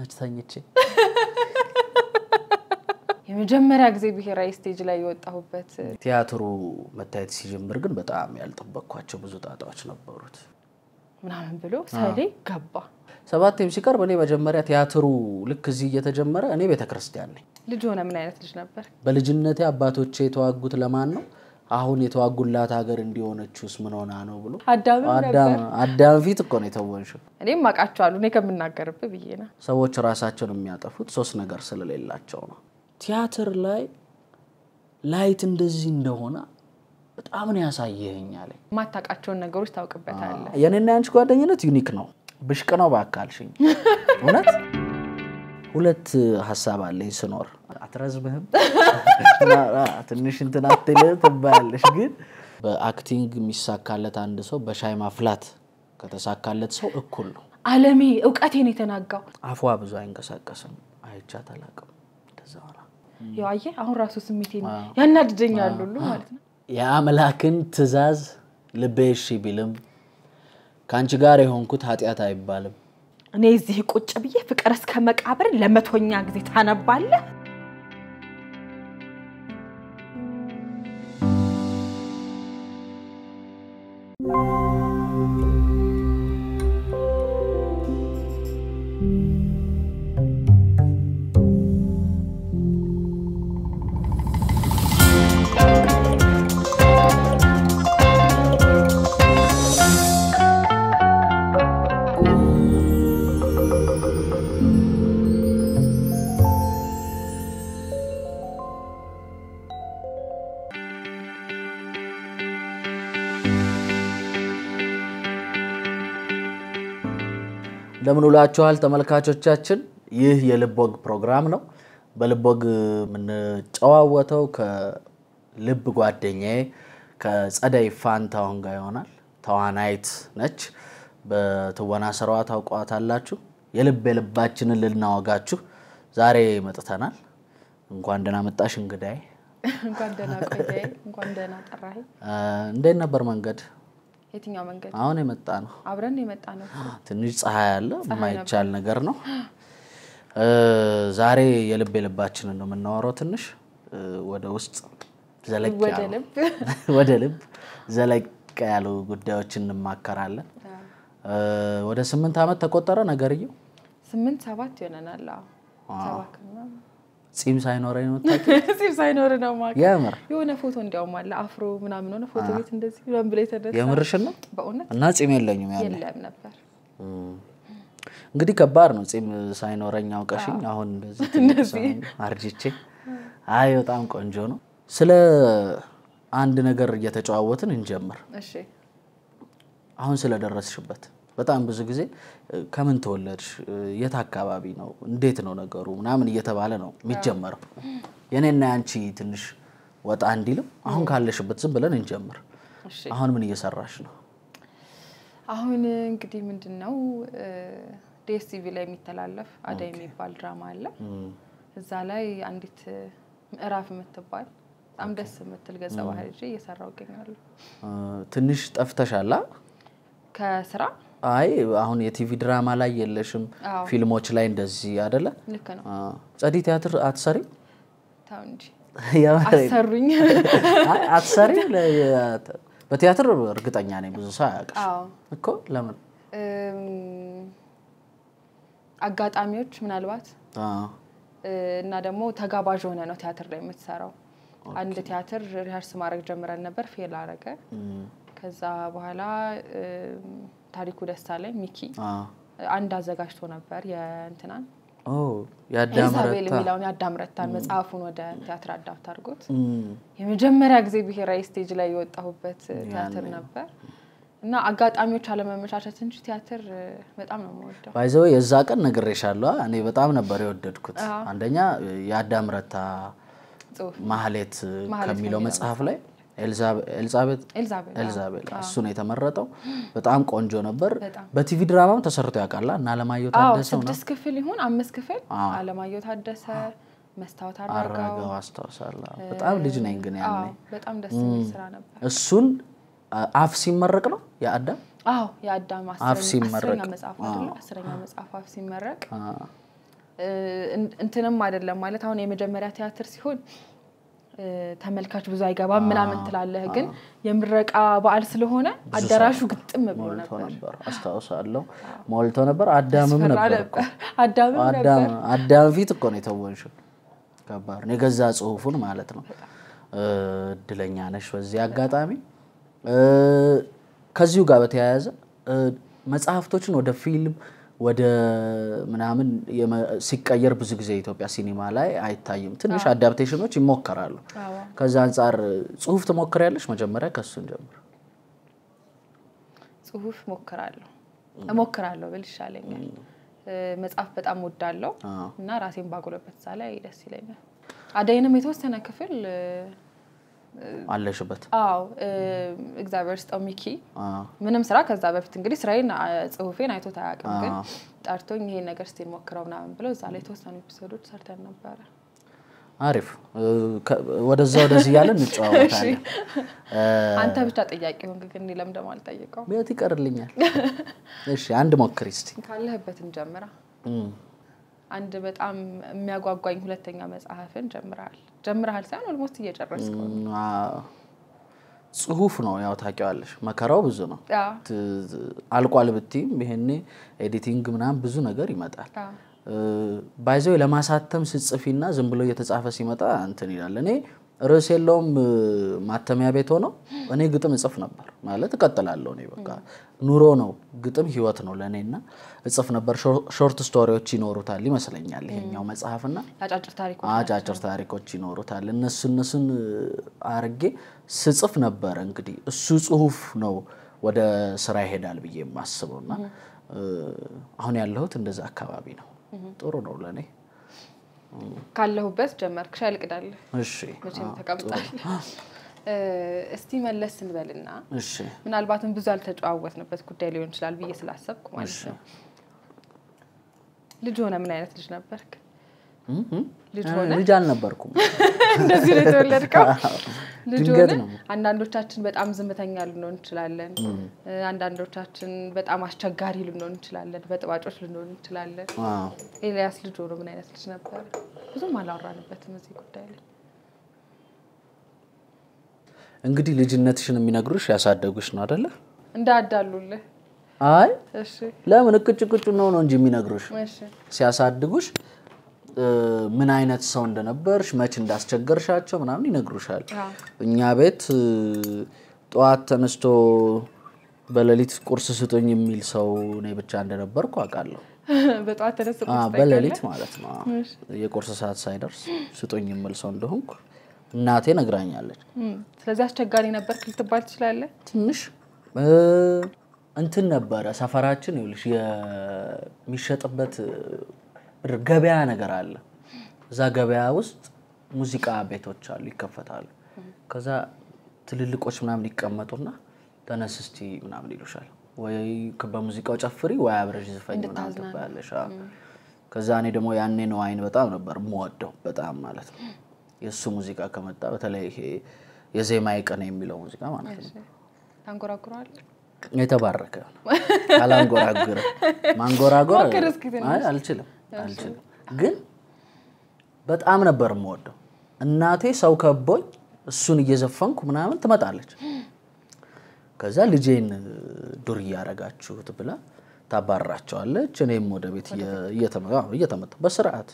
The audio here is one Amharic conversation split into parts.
ታች ታኝቼ የመጀመሪያ ጊዜ ብሔራዊ ስቴጅ ላይ የወጣሁበት ቲያትሩ መታየት ሲጀምር ግን በጣም ያልጠበቅኳቸው ብዙ ጣጣዎች ነበሩት ምናምን ብሎ ሳይሌ ገባ ሰባቴም ሲቀርብ እኔ መጀመሪያ ቲያትሩ ልክ እዚህ እየተጀመረ እኔ ቤተክርስቲያን ነኝ ልጅ ሆነ ምን አይነት ልጅ ነበር በልጅነቴ አባቶቼ የተዋጉት ለማን ነው አሁን የተዋጉላት ሀገር እንዲሆነችውስ ምን ሆና ነው ብሎ አዳም ፊት እኮ ነው የተወንሽው እኔም ማቃቸዋለሁ እኔ ከምናገርብህ ብዬና ሰዎች ራሳቸውን የሚያጠፉት ሶስት ነገር ስለሌላቸው ነው ቲያትር ላይ ላይት እንደዚህ እንደሆነ በጣም ነው ያሳየኛል ማታቃቸውን ነገሮች ታውቅበታለህ የኔና ያንቺ ጓደኝነት ዩኒክ ነው ብሽቅ ነው ባካልሽኝ እውነት ሁለት ሐሳብ አለኝ ስኖር አትረዝምህም ትንሽ እንትን አትልህ ትባያለሽ ግን በአክቲንግ የሚሳካለት አንድ ሰው በሻይ ማፍላት ከተሳካለት ሰው እኩል ነው ዓለሜ ዕውቀቴን የተናጋው አፏ ብዙ አይንቀሳቀስም አይቻት አላቅም እንደዛው ነው ያየ አሁን ራሱ ስሜቴን ያናድደኛል ሁሉ ማለት ነው የአምላክን ትእዛዝ ልቤሽ ቢልም ካንቺ ጋር የሆንኩት ኃጢያት አይባልም እኔ እዚህ ቁጭ ብዬ ፍቅር እስከ መቃብር ለመቶኛ ጊዜ ታነባለህ እንደምን ውላችኋል ተመልካቾቻችን ይህ የልቦግ ፕሮግራም ነው በልቦግ ምን ጨዋወተው ከልብ ጓደኛዬ ከጸደይ ፋንታውን ጋር ይሆናል ተዋናይት ነች በትወና ስራዋ ታውቋታላችሁ የልባችንን ልናወጋችሁ ዛሬ መጥተናል እንኳን ደህና መጣሽ እንግዳይ እንኳን ደህና ቆየህ እንኳን ደህና ጠራኸኝ እንዴት ነበር መንገድ የትኛው መንገድ አሁን የመጣ ነው አብረን የመጣ ነው ትንሽ ፀሐይ አለ ማይቻል ነገር ነው ዛሬ የልባችንን ነው የምናወራው ትንሽ ወደ ውስጥ ዘለቅ ወደ ልብ ዘለቅ ያሉ ጉዳዮችን እንማከራለን ወደ 8 አመት ተቆጠረ ነገርየው 8-7 ይሆነናል አዎ 7 ነው ጺም ሳይኖረኝ ነው ጺም ሳይኖር ነው ማለት ያምር የሆነ ፎቶ እንዲያውም አለ አፍሮ ምናምን ነው ፎቶ ቤት እንደዚህ ብለን ብለ ተደረሰ ያምርሽ ነው በእውነት እና ጺም የለኝም ያለ የለም ነበር እንግዲህ ከባድ ነው ጺም ሳይኖረኝ አውቀሽኝ አሁን እንደዚህ አርጅቼ አይ በጣም ቆንጆ ነው ስለ አንድ ነገር እየተጫዋወትን እንጀምር እሺ አሁን ስለደረስሽበት በጣም ብዙ ጊዜ ከምን ተወለድሽ የት አካባቢ ነው እንዴት ነው ነገሩ ምናምን እየተባለ ነው የሚጀመረው የኔና ያንቺ ትንሽ ወጣ እንዲልም አሁን ካለሽበት ዝም ብለን እንጀምር እሺ አሁን ምን እየሰራሽ ነው አሁን እንግዲህ ምንድነው ዲኤስቲቪ ላይ የሚተላለፍ አዳይ የሚባል ድራማ አለ እዛ ላይ አንዲት ምዕራፍ የምትባል በጣም ደስ የምትል ገጸ ባህሪ እየሰራው ገኛለሁ ትንሽ ጠፍተሻላ ከስራ አይ አሁን የቲቪ ድራማ ላይ የለሽም ፊልሞች ላይ እንደዚህ አይደለ ልክ ነው ጸዲ ቲያትር አትሰሪ ታው እንጂ አትሰሩኝ አይ አትሰሪ በቲያትር እርግጠኛ ነኝ ብዙ ሰው ያውቃል እኮ ለምን አጋጣሚዎች ምናልባት እና ደግሞ ተጋባዥ ሆነ ነው ቲያትር ላይ የምትሰራው አንድ ቲያትር ሪሃርስ ማድረግ ጀምረን ነበር ፌል አረገ ከዛ በኋላ ታሪኩ ደስታለኝ ሚኪ አንድ አዘጋጅቶ ነበር የእንትናን ያዳምረታ የሚላውን ያዳምረታን መጽሐፉን ወደ ቲያትር አዳፕት አድርጎት የመጀመሪያ ጊዜ ብሔራዊ ስቴጅ ላይ የወጣሁበት ቲያትር ነበር እና አጋጣሚዎች አለመመቻቸት እንጂ ቲያትር በጣም ነው የምወደው ባይዘው የዛ ቀን ነግሬሻለሁ እኔ በጣም ነበር የወደድኩት አንደኛ ያዳምረታ ማህሌት ከሚለው መጽሐፍ ላይ ኤልዛቤት እሱ ነው የተመረጠው በጣም ቆንጆ ነበር በቲቪ ድራማም ተሰርቶ ያውቃል እና አለማየሁ ታደሰ ነው 6 ክፍል ይሁን 5 ክፍል አለማየሁ ታደሰ መስታወት አድርገው አስተዋሳለሁ በጣም ልጅ ነኝ ግን ያኔ በጣም ደስ የሚል ስራ ነበር እሱን አፍ ሲመረቅ ነው ያአዳም ያአዳም 10ኛ መጽሐፍ አይደል 10ኛ መጽሐፍ አፍ ሲመረቅ እንትንም አይደለም ማለት አሁን የመጀመሪያ ቲያትር ሲሆን ተመልካች ብዙ አይገባም ምናምን ትላለህ ግን የምረቃ በዓል ስለሆነ አዳራሹ ግጥም ብሎ ነበር አስተዋውሳለሁ ሞልቶ ነበር አዳምም ነበር አዳም ፊት እኮ ነው የተወንሽው ከባድ ነው የገዛ ጽሁፉን ማለት ነው እድለኛ ነሽ በዚህ አጋጣሚ ከዚሁ ጋር በተያያዘ መጽሐፍቶችን ወደ ፊልም ወደ ምናምን ሲቀየር ብዙ ጊዜ ኢትዮጵያ ሲኒማ ላይ አይታይም ትንሽ አዳፕቴሽኖች ይሞከራሉ ከዛ አንፃር ጽሁፍ ተሞክራለሽ መጀመሪያ ከሱን ጀምር ጽሁፍ ሞክራለሁ ብል ይሻለኛል መጽሐፍ በጣም ወዳለሁ እና ራሴን ባጎለበት ሳላይ ደስ ይለኛል አዳይንም የተወሰነ ክፍል አለሽበት እግዚአብሔር ስጠው ሚኪ ምንም ስራ ከዛ በፊት እንግዲህ ስራዬን ጽሁፌን አይቶ ታያቀም ግን ጣርቶኝ ይሄ ነገር እስቲ ሞክረውና ብለው እዛ ላይ ተወሰኑ ኤፒሶዶች ሰርተን ነበር አሪፍ ወደዚህ ያለን እንጫወታለን አንተ ብቻ ጥያቄ ሆንክ ግን ለምን ደሞ አልጠየቀው ቤት ይቀርልኛል እሺ አንድ ሞክሪ እስቲ ካለህበት እንጀምራ አንድ በጣም የሚያጓጓኝ ሁለተኛ መጽሐፍን ጀምራል ሳይሆን ኦልሞስት እየጨረስከው ጽሁፍ ነው ያው ታውቂዋለሽ መከራው ብዙ ነው አልቋል ብትይም ይሄኔ ኤዲቲንግ ምናምን ብዙ ነገር ይመጣል ባይዘው ለማሳተም ሲጽፊና ዝም ብሎ እየተጻፈ ሲመጣ እንትን ይላል እኔ ርዕስ የለውም ማተሚያ ቤት ሆኖ እኔ ግጥም እጽፍ ነበር ማለት እቀጥላለሁ እኔ በቃ ኑሮ ነው ግጥም ህይወት ነው ለኔና እጽፍ ነበር ሾርት ስቶሪዎች ይኖሩታል ይመስለኛል ይሄኛው መጽሐፍና አጫጭር ታሪኮች ይኖሩታል እነሱን አርጌ ስጽፍ ነበር እንግዲህ እሱ ጽሁፍ ነው ወደ ስራ ይሄዳል ብዬ ማስበውና አሁን ያለሁት እንደዛ አካባቢ ነው ጥሩ ነው ለኔ ካለሁበት ጀመርክ ሻልቅዳል እሺ መቼም ተቀምጣል እስቲ መለስ እንበልና እሺ ምናልባትም ብዙ አልተጫወትንበት ጉዳይ ሊሆን ይችላል ብዬ ስላሰብኩ ማለት ነው ልጅ ሆነ ምን አይነት ልጅ ነበርክ ልጅ አልነበርኩም እንደዚህ ነው የተወለድከው ልጅ ሆነ አንዳንዶቻችን በጣም ዝምተኛ ልንሆን እንችላለን አንዳንዶቻችን በጣም አስቸጋሪ ልንሆን እንችላለን በጥባጮች ልንሆን እንችላለን ኤልያስ ልጅ ሆነ ምን አይነት ልጅ ነበር ብዙም አላወራንበትም እዚህ ጉዳይ ላይ እንግዲህ ልጅነትሽን የሚነግሩሽ ያሳደጉሽ ነው አይደለ እንዳዳሉልህ አይ እሺ ለምን እቅጭቅጭ ነው እንጂ የሚነግሩሽ እሺ ሲያሳድጉሽ ምን አይነት ሰው እንደነበርሽ መች እንዳስቸገርሻቸው ምናምን ይነግሩሻል እኛ ቤት ጧት ተነስቶ በለሊት ቁርስ ስጡኝ የሚል ሰው ነው ብቻ እንደነበርኩ አውቃለሁ በጧት ተነስቶ በለሊት ማለት ነው የቁርስ ሰዓት ሳይደርስ ስጡኝ የሚል ሰው እንደሆንኩ እናቴ ነግራኛለች ስለዚህ አስቸጋሪ ነበርክ ልትባል ትችላለህ ትንሽ እንትን ነበር ሰፈራችን ይልሽ የሚሸጥበት ገበያ ነገር አለ እዛ ገበያ ውስጥ ሙዚቃ ቤቶች አሉ ይከፈታሉ ከዛ ትልልቆች ምናምን ይቀመጡና ተነስስቲ ምናምን ይሉሻል ወይ በሙዚቃው ጨፍሪ ወይ አብረሽ ዝፈኝ ምናምን ትባያለሽ ከዛ እኔ ደግሞ ያኔ ነው አይን በጣም ነበር ሞወደው በጣም ማለት ነው የሱ ሙዚቃ ከመጣ በተለይ ይሄ የዜማ ይቀና የሚለው ሙዚቃ ማለት ነው ታንጎራጉራል የተባረከ አላንጎራጉረ ማንጎራጎር አይ አልችልም ግን በጣም ነበር ሞወደው እናቴ ሰው ከቦኝ እሱን እየዘፈንኩ ምናምን ትመጣለች ከዛ ልጄን ዱር ያረጋችሁት ብላ ታባራቸዋለች እኔም ወደ ቤት እየተመጣ በስርዓት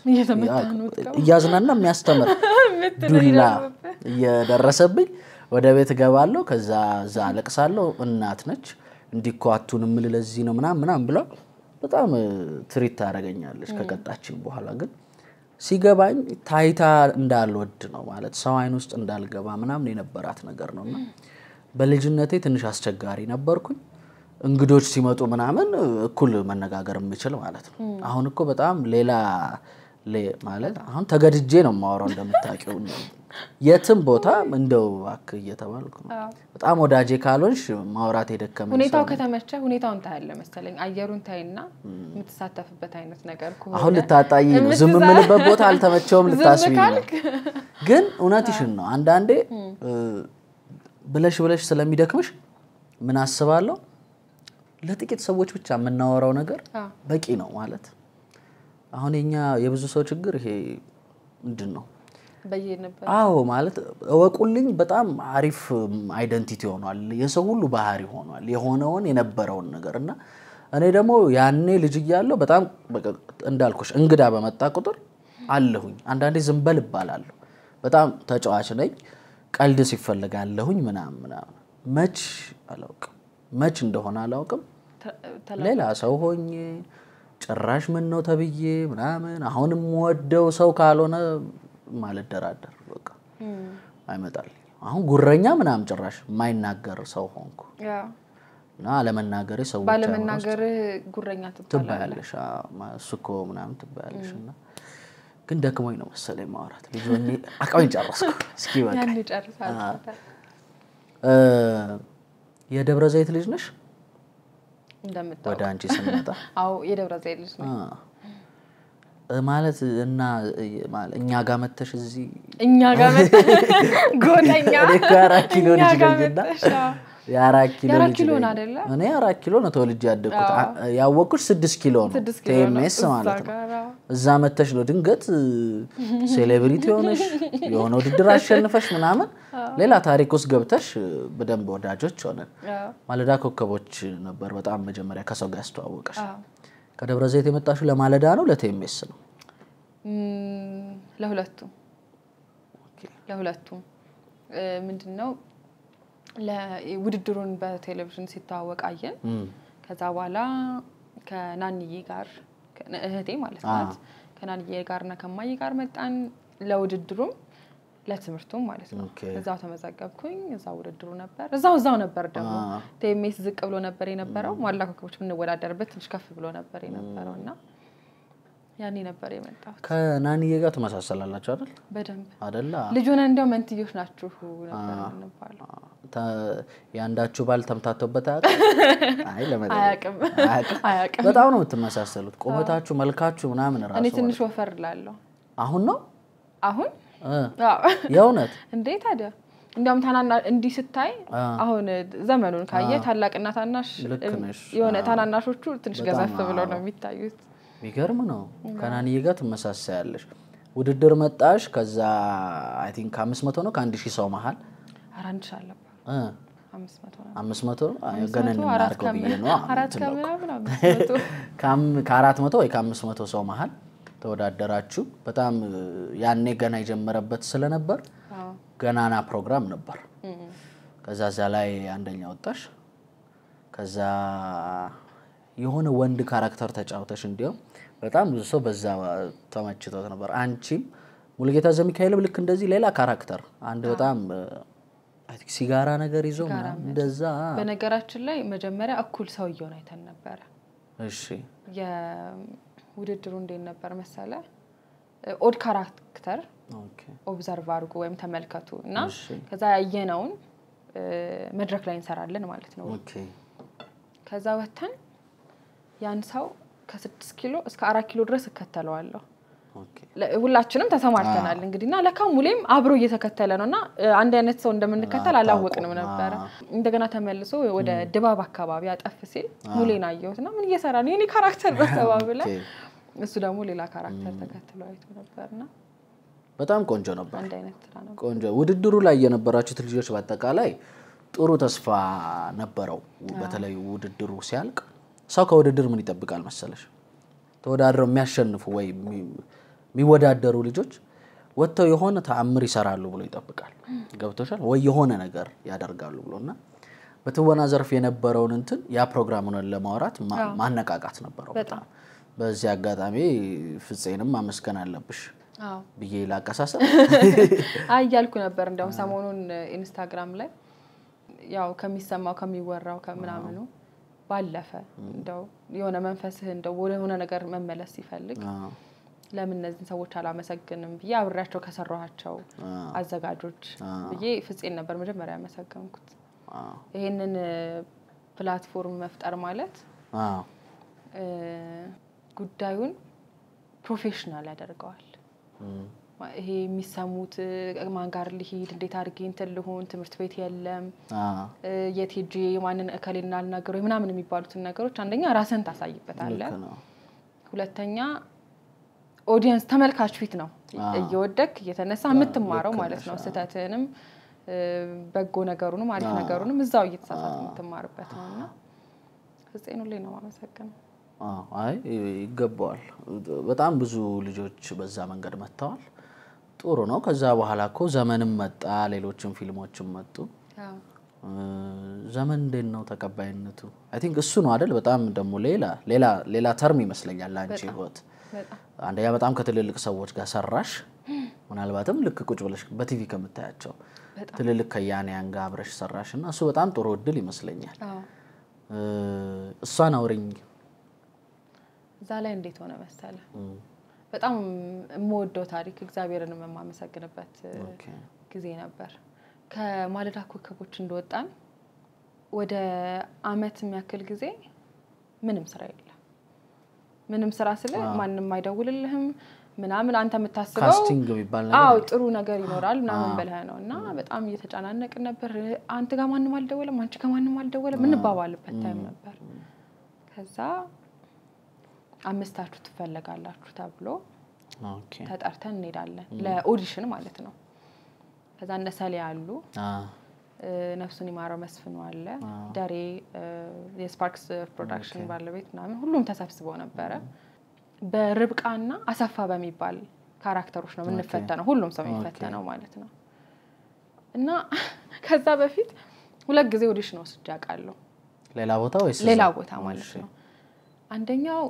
እያዝናና የሚያስተምር ዱላ እየደረሰብኝ ወደ ቤት ገባለሁ ከዛ አለቅሳለሁ እናት ነች እንዲኳቱንም ለዚህ ነው ምናምን ብላ በጣም ትሪት ታረጋኛለች ከቀጣችን በኋላ ግን ሲገባኝ ታይታ እንዳልወድ ነው ማለት ሰው አይን ውስጥ እንዳልገባ ምናምን የነበራት ነገር ነውና በልጅነቴ ትንሽ አስቸጋሪ ነበርኩኝ እንግዶች ሲመጡ ምናምን እኩል መነጋገር የምችል ማለት ነው አሁን እኮ በጣም ሌላ ማለት አሁን ተገድጄ ነው ማወራው እንደምታውቂው የትም ቦታ እንደው አክ እየተባልኩ ነው በጣም ወዳጄ ካልሆንሽ ማውራት የደከመኝ ሁኔታው ከተመቸ ሁኔታውን ታያለ መሰለኝ አየሩን ታይና የምትሳተፍበት አይነት ነገር ከሆነ አሁን ልታጣይ ነው ዝም ምልበት ቦታ አልተመቸውም ልታስቢ ግን እውነትሽን ነው አንዳንዴ ብለሽ ስለሚደክምሽ ምን አስባለሁ ለጥቂት ሰዎች ብቻ የምናወራው ነገር በቂ ነው ማለት አሁን የኛ የብዙ ሰው ችግር ይሄ ምንድነው በየነበር አዎ ማለት እወቁልኝ በጣም አሪፍ አይደንቲቲ ሆኗል የሰው ሁሉ ባህሪ ሆኗል የሆነውን የነበረውን ነገርና እኔ ደግሞ ያኔ ልጅ እያለሁ በጣም እንዳልኩሽ እንግዳ በመጣ ቁጥር አለሁኝ አንዳንዴ ዝምበል ይባላልው በጣም ተጫዋች ነኝ ቀልድ ሲፈልጋለሁኝ ምናምን መች አላውቅም መች እንደሆነ አላውቅም ሌላ ሰው ሆኜ ጭራሽ ምን ነው ተብዬ ምናምን አሁንም ወደው ሰው ካልሆነ ማለት ደራደር በቃ አይመጣልኝ አሁን ጉረኛ ምናምን ጭራሽ ማይናገር ሰው ሆንኩ እና ለመናገር ሰው ባለመናገር ጉረኛ ትባያለሽ እሱኮ ምናምን ትባያለሽና ግን ደክሞኝ ነው መሰለኝ ማውራት ልጅ ሆኜ አቃወኝ ጨረስኩ እስኪ በቃ ያን ጨርሳለሁ የደብረ ዘይት ልጅ ነሽ እንደምታው ወደ አንቺ ስንመጣ አው የደብረ ዘይት ልጅ ነኝ ማለት እና ማለት እኛ ጋር መተሽ እዚህ እኛ ጋር መተሽ ጎደኛ የካራ ኪሎ ልጅ ገኝና ያ4 ኪሎ ልጅ ነው አይደለ እኔ 4 ኪሎ ነው ተወልጄ ያደኩት ያወቅኩሽ 6 ኪሎ ነው ቴምስ ማለት ነው እዛ መተሽ ነው ድንገት ሴሌብሪቲ ሆነሽ የሆነ ውድድር አሸንፈሽ ምናምን ሌላ ታሪክ ውስጥ ገብተሽ በደንብ ወዳጆች ሆነን ማለዳ ኮከቦች ነበር በጣም መጀመሪያ ከሰው ጋር ያስተዋወቀሽ ከደብረ ዘይት የመጣሽው ለማለዳ ነው ለቴምስ ነው ለሁለቱም ለሁለቱም ምንድነው ለውድድሩን በቴሌቪዥን ሲታወቅ አየን ከዛ በኋላ ከናንዬ ጋር እህቴ ማለት ናት ከናንዬ ጋርና ከማዬ ጋር መጣን ለውድድሩም ለትምርቱም ማለት ነው እዛው ተመዘገብኩኝ እዛው ውድድሩ ነበር እዛው ነበር ደግሞ ቴምስ ዝቅ ብሎ ነበር የነበረው ማላ ኮከቦች ምን ወዳደርበት ትንሽ ከፍ ብሎ ነበር የነበረውና ያኔ ነበር የመጣው ከናንዬ ጋር ተመሳሰላላችሁ አይደል በደንብ አይደል ልጅ ሆነ እንደው መንትዮሽ ናችሁ ነበር እንባለው ያንዳችሁ ባል ተምታተውበት አይ ለምን አያቅም በጣም ነው የምትመሳሰሉት ቆመታችሁ መልካችሁ ምናምን ራሱ እኔ ትንሽ ወፈር ላለው አሁን ነው አሁን የእውነት እንዴ ታዲያ እንደውም ታናና እንዲ ስታይ አሁን ዘመኑን ካየ ታላቅና ታናሽ የሆነ ታናናሾቹ ትንሽ ገዘፍ ብለው ነው የሚታዩት ቢገርም ነው ከናንዬ ጋር ተመሳሳያለሽ ውድድር መጣሽ ከዛ አይ ቲንክ 500 ነው ከ1000 ሰው መሃል አራንች አለባ 500 ገነን እናርገው ብዬ ነው አራት ካሜራ ከ400 ወይ ከ500 ሰው መሃል ተወዳደራችሁ በጣም ያኔ ገና የጀመረበት ስለነበር ገናና ፕሮግራም ነበር ከዛ ላይ አንደኛ ወጣሽ ከዛ የሆነ ወንድ ካራክተር ተጫውተሽ እንዲያው በጣም ብዙ ሰው በዛ ተመችቶት ነበር አንቺም ሙሉጌታ ዘሚካኤል ልክ እንደዚህ ሌላ ካራክተር አንድ በጣም ሲጋራ ነገር ይዞ እንደዛ በነገራችን ላይ መጀመሪያ እኩል ሰው ይሆን አይተን ነበር እሺ ውድድሩ እንዴት ነበር መሰለ ኦድ ካራክተር ኦብዘርቭ አድርጉ ወይም ተመልከቱ እና ከዛ ያየነውን መድረክ ላይ እንሰራለን ማለት ነው ከዛ ወተን ያን ሰው ከ6 ኪሎ እስከ 4 ኪሎ ድረስ እከተለዋለሁ ሁላችንም ተሰማርተናል እንግዲህና ለካ ሙሌም አብሮ እየተከተለ ነውና አንድ አይነት ሰው እንደምንከተል አላወቅንም ነበር እንደገና ተመልሶ ወደ ድባብ አካባቢ አጠፍ ሲል ሙሌን አየሁትና ምን እየሰራ ነው የኔ ካራክተር ነው ተባብለ እሱ ደግሞ ሌላ ካራክተር ተከትሎ አይቶ ነበርና በጣም ቆንጆ ነበር አንድ አይነት ስራ ነው ቆንጆ ውድድሩ ላይ የነበራችሁት ልጆች በአጠቃላይ ጥሩ ተስፋ ነበረው በተለይ ውድድሩ ሲያልቅ ሰው ከውድድር ምን ይጠብቃል መሰለሽ ተወዳድረው የሚያሸንፉ ወይ የሚወዳደሩ ልጆች ወጥተው የሆነ ተአምር ይሰራሉ ብሎ ይጠብቃል ገብቶሻል ወይ የሆነ ነገር ያደርጋሉ ብሎና በትወና ዘርፍ የነበረውን እንትን ያ ፕሮግራሙን ለማውራት ማነቃቃት ነበረው በጣም በዚህ አጋጣሚ ፍፄንም ማመስገን አለብሽ ብዬ ላቀሳሰብ አያልኩ ነበር እንደው ሰሞኑን ኢንስታግራም ላይ ያው ከሚሰማው ከሚወራው ከምናምኑ ባለፈ እንደው የሆነ መንፈስህ እንደው ወደ ሆነ ነገር መመለስ ሲፈልግ ለምን እነዚህ ሰዎች አላመሰግንም ብዬ አብሬያቸው ከሰራኋቸው አዘጋጆች ብዬ ፍፄን ነበር መጀመሪያ ያመሰገንኩት ይሄንን ፕላትፎርም መፍጠር ማለት ጉዳዩን ፕሮፌሽናል ያደርገዋል ይሄ የሚሰሙት ማን ጋር ሊሄድ እንዴት አድርጌ እንትን ልሆን ትምህርት ቤት የለም የቲጂ ማንን እከሌና አልናገረው ምናምን የሚባሉት ነገሮች አንደኛ ራስን ታሳይበታለህ ሁለተኛ ኦዲየንስ ተመልካች ፊት ነው እየወደክ እየተነሳ የምትማረው ማለት ነው ስተትንም በጎ ነገሩንም አሪፍ ነገሩንም እዛው እየተሳሳተ የምትማርበት ነውና ፍፄን ሁሌ ነው ማመሰግነው አይ ይገባዋል በጣም ብዙ ልጆች በዛ መንገድ መጣዋል ጥሩ ነው ከዛ በኋላ እኮ ዘመንም መጣ ሌሎችም ፊልሞችም መጡ ዘመን እንዴት ነው ተቀባይነቱ አይ ቲንክ እሱ ነው አይደል በጣም ደሞ ሌላ ተርም ይመስለኛል አንቺ ህይወት አንደኛ በጣም ከትልልቅ ሰዎች ጋር ሰራሽ ምናልባትም ልክ ቁጭ ብለሽ በቲቪ ከምታያቸው ትልልቅ ከያኔያን ጋር አብረሽ ሰራሽና እሱ በጣም ጥሩ እድል ይመስለኛል እሷን አውሪኝ እዛ ላይ እንዴት ሆነ መሰለ በጣም የምወደው ታሪክ እግዚአብሔርን የማመሰግንበት ጊዜ ነበር ከማለዳ ኮከቦች እንደወጣን ወደ አመት የሚያክል ጊዜ ምንም ስራ የለም ምንም ስራ ስለ ማንንም አይደውልልህም ምናምን አንተ የምታስበው ካስቲንግ ቢባል ነገር ጥሩ ነገር ይኖራል ምናምን በለህ ነውና በጣም እየተጫናነቅ ነበር አንተ ጋር ማንንም አልደወለም አንቺ ጋር ማንንም አልደወለም ምን ባባልበት ታይም ነበር ከዛ አምስታችሁ ትፈልጋላችሁ ተብሎ ተጣርተን እንሄዳለን ለኦዲሽን ማለት ነው ከዛ እነሰለ ያሉ ነፍሱን ይማረው መስፍኑ አለ ዳሬ የስፓርክስ ፕሮዳክሽን ባለቤት ምናምን ሁሉም ተሰብስበው ነበር በርብቃና አሰፋ በሚባል ካራክተሮች ነው የምንፈተነው ሁሉም ሰው የሚፈተነው ማለት ነው እና ከዛ በፊት ሁለት ጊዜ ኦዲሽን ወስጄ አውቃለሁ ሌላ ቦታ ወይስ ሌላ ቦታ ማለት ነው አንደኛው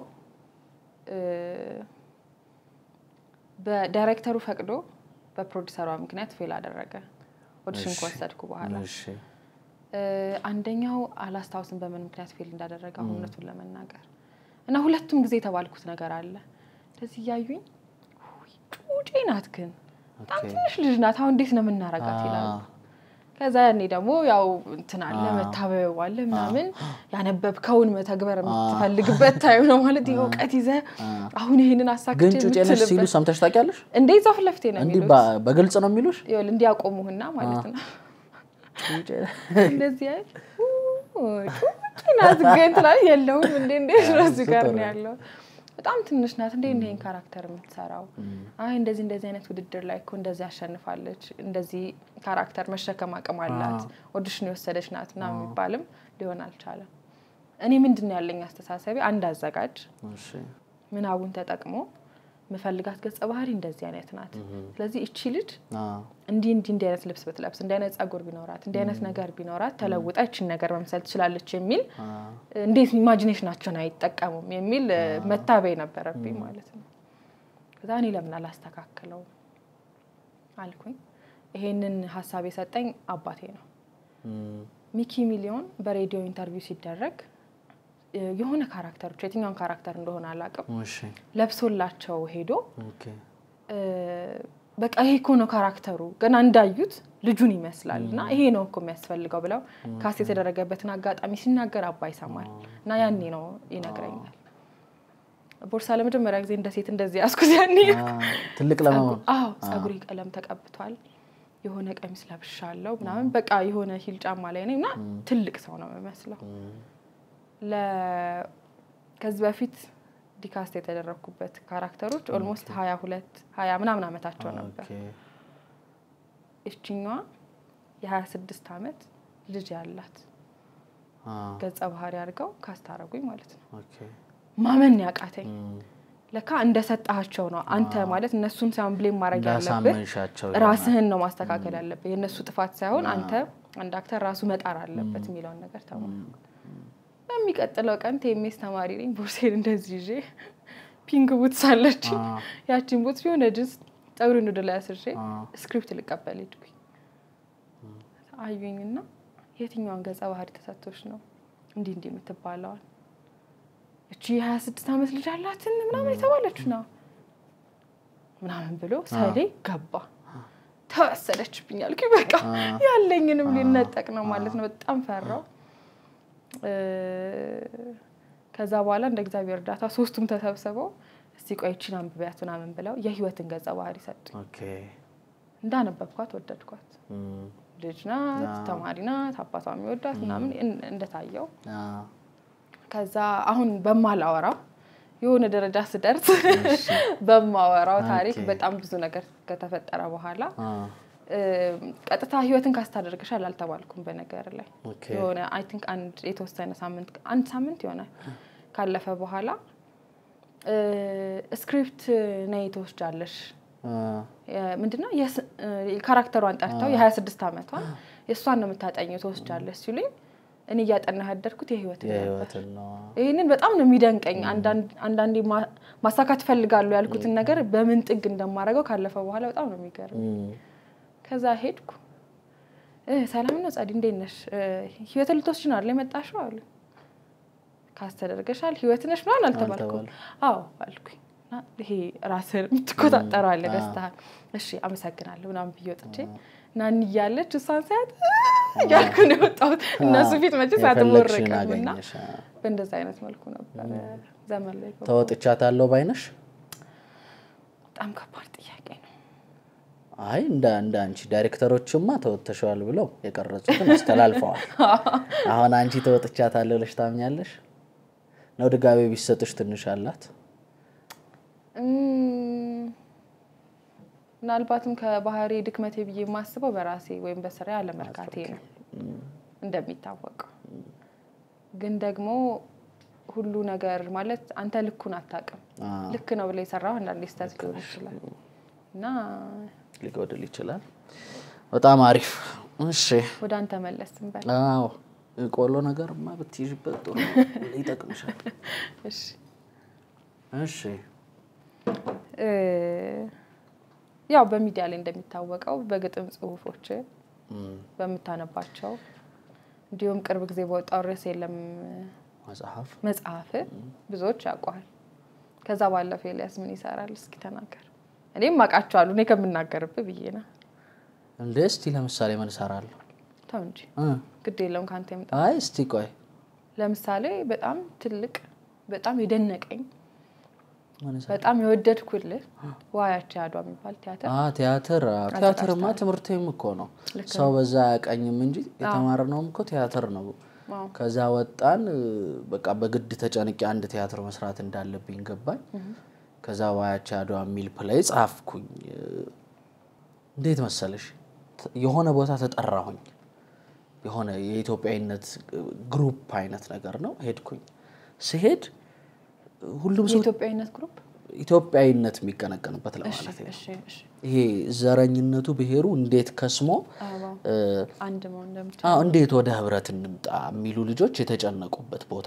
በዳይሬክተሩ ፈቅዶ በፕሮዲዩሰሯ ምክንያት ፌል አደረገ ኦዲሽን ወሰድኩ በኋላ እሺ አንደኛው አላስታውስም በምን ምክንያት ፌል እንዳደረገ እውነቱን ለመናገር እና ሁለቱም ጊዜ ተባልኩት ነገር አለ ስለዚህ ያዩኝ ጩጬ ናት ግን በጣም ትንሽ ልጅ ናት አሁን እንዴት ነው የምናረጋት ይላል ከዛ ያኔ ደግሞ ያው እንትና አለ መታበው አለ ምናምን ያነበብከውን መተግበር የምትፈልግበት ታይም ነው ማለት ይወቀት ይዘ አሁን ይሄንን አሳክቼ ግን ጩጬ ነሽ ሲሉ ሰምተሽ ታውቂያለሽ እንዴ ዛፍ ለፍቴ ነው እንዴ በግልጽ ነው የሚሉሽ ይወል እንዲያቆሙህና ማለት ነው ጩጬ እንደዚህ አይደል ናት ግን ላይ የለውም እንዴ ራስ ጋር ነው ያለው በጣም ትንሽ ናት እንዴ ይሄን ካራክተር የምትሰራው አይ እንደዚህ አይነት ውድድር ላይ እኮ እንደዚህ አሸንፋለች እንደዚህ ካራክተር መሸከም አቅም አላት ኦዲሽን የወሰደች ናትና የሚባልም ሊሆን አልቻለም እኔ ምንድነው ያለኝ አስተሳሰቢ አንድ አዘጋጅ እሺ ምናውን ተጠቅሞ መፈልጋት ገጸ ባህሪ እንደዚህ አይነት ናት ስለዚህ እቺ ልጅ እንዲ አይነት ልብስ በትለብስ እንዲ አይነት ጸጉር ቢኖራት እንዲ አይነት ነገር ቢኖራት ተለውጣ እቺን ነገር መምሰል ትችላለች የሚል እንዴት ኢማጂኔሽናቸውን አይጠቀሙም የሚል መታበይ ነበርብኝ ማለት ነው ከዛ እኔ ለምን አላስተካከለው አልኩኝ ይሄንን ሐሳብ የሰጠኝ አባቴ ነው ሚኪ ሚሊዮን በሬዲዮ ኢንተርቪው ሲደረግ የሆነ ካራክተሮች የትኛውን ካራክተር እንደሆነ አላቀም እሺ ለብሶላቸው ሄዶ ኦኬ በቃ ይሄ እኮ ነው ካራክተሩ ገና እንዳዩት ልጁን ይመስላልና ይሄ ነው እኮ የሚያስፈልገው ብለው ካስ የተደረገበትን አጋጣሚ ሲናገር አባ ይሰማል እና ያኔ ነው ይነግረኛል ቦርሳ ለመጀመሪያ ጊዜ እንደ ሴት እንደዚህ ያስኩት ያኔ ትልቅ ለማው ጸጉሪ ቀለም ተቀብቷል የሆነ ቀሚስ ለብሻለሁ ምናምን በቃ የሆነ ሂል ጫማ ላይ ነኝና ትልቅ ሰው ነው የሚመስለው ከዚህ በፊት ዲካስት የተደረኩበት ካራክተሮች ኦልሞስት 20 ምናምን አመታቸው ነበር እቺኛዋ የ26 አመት ልጅ ያላት ገጸ ባህሪ አድርገው ካስታረጉኝ ማለት ነው ኦኬ ማመን ያቃተኝ ለካ እንደሰጣቸው ነው አንተ ማለት እነሱን ሳይሆን ብሌም ማድረግ ያለበት ራስህን ነው ማስተካከል ያለበት የነሱ ጥፋት ሳይሆን አንተ አንድ አክተር ራሱ መጣር አለበት የሚለው ነገር ተማርኩ በሚቀጥለው ቀን ቴሜስ ተማሪ ነኝ ቦርሴን እንደዚህ ይዤ ፒንክ ቡትስ አለች ያቺን ቡትስ ቢሆን እጅስ ጸጉሩን ወደ ላይ አስርሼ ስክሪፕት ልቀበል ሄድኩኝ አዩኝና የትኛውን ገጸ ባህሪ ተሰጥቶሽ ነው እንዴ የምትባለው እቺ 26 አመት ልጅ አላትን ምናምን የተባለች ነው ምናምን ብሎ ሳይሌ ገባ ተወሰደችብኝ አልኩኝ በቃ ያለኝንም ሊነጠቅ ነው ማለት ነው በጣም ፈራው ከዛ በኋላ እንደ እግዚአብሔር እርዳታ ሶስቱም ተሰብስበው እስቲ ቆይቺን አንብቢያት ምናምን ብለው የህይወትን ገጸ ባህሪ ሰጡ ኦኬ እንዳነበብኳት ወደድኳት ልጅ ናት ተማሪ ናት አባቷም ይወዳት ምናምን እንደታየው ከዛ አሁን በማላወራው የሆነ ደረጃ ስደርስ በማወራው ታሪክ በጣም ብዙ ነገር ከተፈጠረ በኋላ ቀጥታ ህይወትን ካስተዳደርግሻል አልተባልኩም በነገር ላይ የሆነ አይ ቲንክ አንድ የተወሰነ ሳምንት ይሆናል ካለፈ በኋላ ስክሪፕት ነይ ተወስጃለሽ ምንድነው የካራክተሯን ጠርተው የ26 አመቷን የሷን ነው የምታጠኘው ተወስጃለሽ ሲሉኝ እኔ ያጠናህ ያደርኩት የህይወት ነው ይሄንን በጣም ነው የሚደንቀኝ አንዳንዴ ማሳካት ፈልጋለሁ ያልኩትን ነገር በምን ጥግ እንደማረገው ካለፈ በኋላ በጣም ነው የሚገርም ከዛ ሄድኩ ሰላም ነው ጻዲ እንዴት ነሽ ህይወት ልትወስጂ ነው አይደል የመጣሽው አሉ ካስተደርገሻል ህይወት ነሽ ነው አልተባልኩም አዎ አልኩኝ ይሄ ራስን የምትቆጣጠረው አለ ገዝተሃል እሺ አመሰግናለሁ ምናምን ብዬ ወጥቼ ናን ይያለች እሷን ሰዓት ያልኩ ነው ወጣው እነሱ ፊት መቼ ሳትሞርቀምና በእንደዛ አይነት መልኩ ነበር ዘመን ላይ ተወጥቻታለሁ ባይነሽ በጣም ከባድ ጥያቄ ነው አይ እንደ አንቺ ዳይሬክተሮችማ ተወጥተሻል ብለው የቀረጹትን አስተላልፈዋል አሁን አንቺ ተወጥቻታለሁ ለሽ ታምኛለሽ ነው ድጋቤ ቢሰጥሽ ትንሽ አላት ምናልባትም ከባህሪ ድክመቴ ብዬ ማስበው በራሴ ወይም በስራ ያለ መርካቴ ነው እንደሚታወቀው ግን ደግሞ ሁሉ ነገር ማለት አንተ ልኩን አታውቅም ልክ ነው ብለ ይሰራው አንዳንዴ ስታስ ሊሆን ይችላል እና ሊጎድል ይችላል በጣም አሪፍ እሺ ወደ አንተ መለስን በል አዎ ቆሎ ነገርማ ብትይዥበት ጥሩ ይጠቅምሻል እሺ ያው በሚዲያ ላይ እንደሚታወቀው በግጥም ጽሁፎች በመታነባቸው እንዲሁም ቅርብ ጊዜ በወጣው ርዕስ የለም መጽሐፍ ብዙዎች ያውቃሉ ከዛ ባለፈ ኤልያስ ምን ይሰራል እስኪ ተናገር እኔም ማቃቸዋለሁ እኔ ከምናገርብህ ብዬና እንደስቲ ለምሳሌ ምን ይሰራል ታው እንጂ ግድ የለም ካንተ ይምጣ አይ እስቲ ቆይ ለምሳሌ በጣም ትልቅ በጣም የደነቀኝ በጣም የወደድኩልህ ዋያቻ ያዷ የሚባል ቲያትርማ ትምርቴም እኮ ነው ሰው በዛ ያቀኝም እንጂ የተማርነውም እኮ ቲያትር ነው ከዛ ወጣን በቃ በግድ ተጨንቄ አንድ ቲያትር መስራት እንዳለብኝ ገባኝ ከዛ ዋያቻ ያዷ የሚል ፕሌይ ጻፍኩኝ እንዴት መሰለሽ የሆነ ቦታ ተጠራሁኝ የሆነ የኢትዮጵያዊነት ግሩፕ አይነት ነገር ነው ሄድኩኝ ሲሄድ ሁሉም ሰው ኢትዮጵያዊነት የሚቀነቀንበት ለማለት ነው ይሄ ዘረኝነቱ ብሄሩ እንዴት ከስሞ አንድ ነው እንደምታው እንዴት ወደ ህብረት እንምጣ የሚሉ ልጆች የተጨነቁበት ቦታ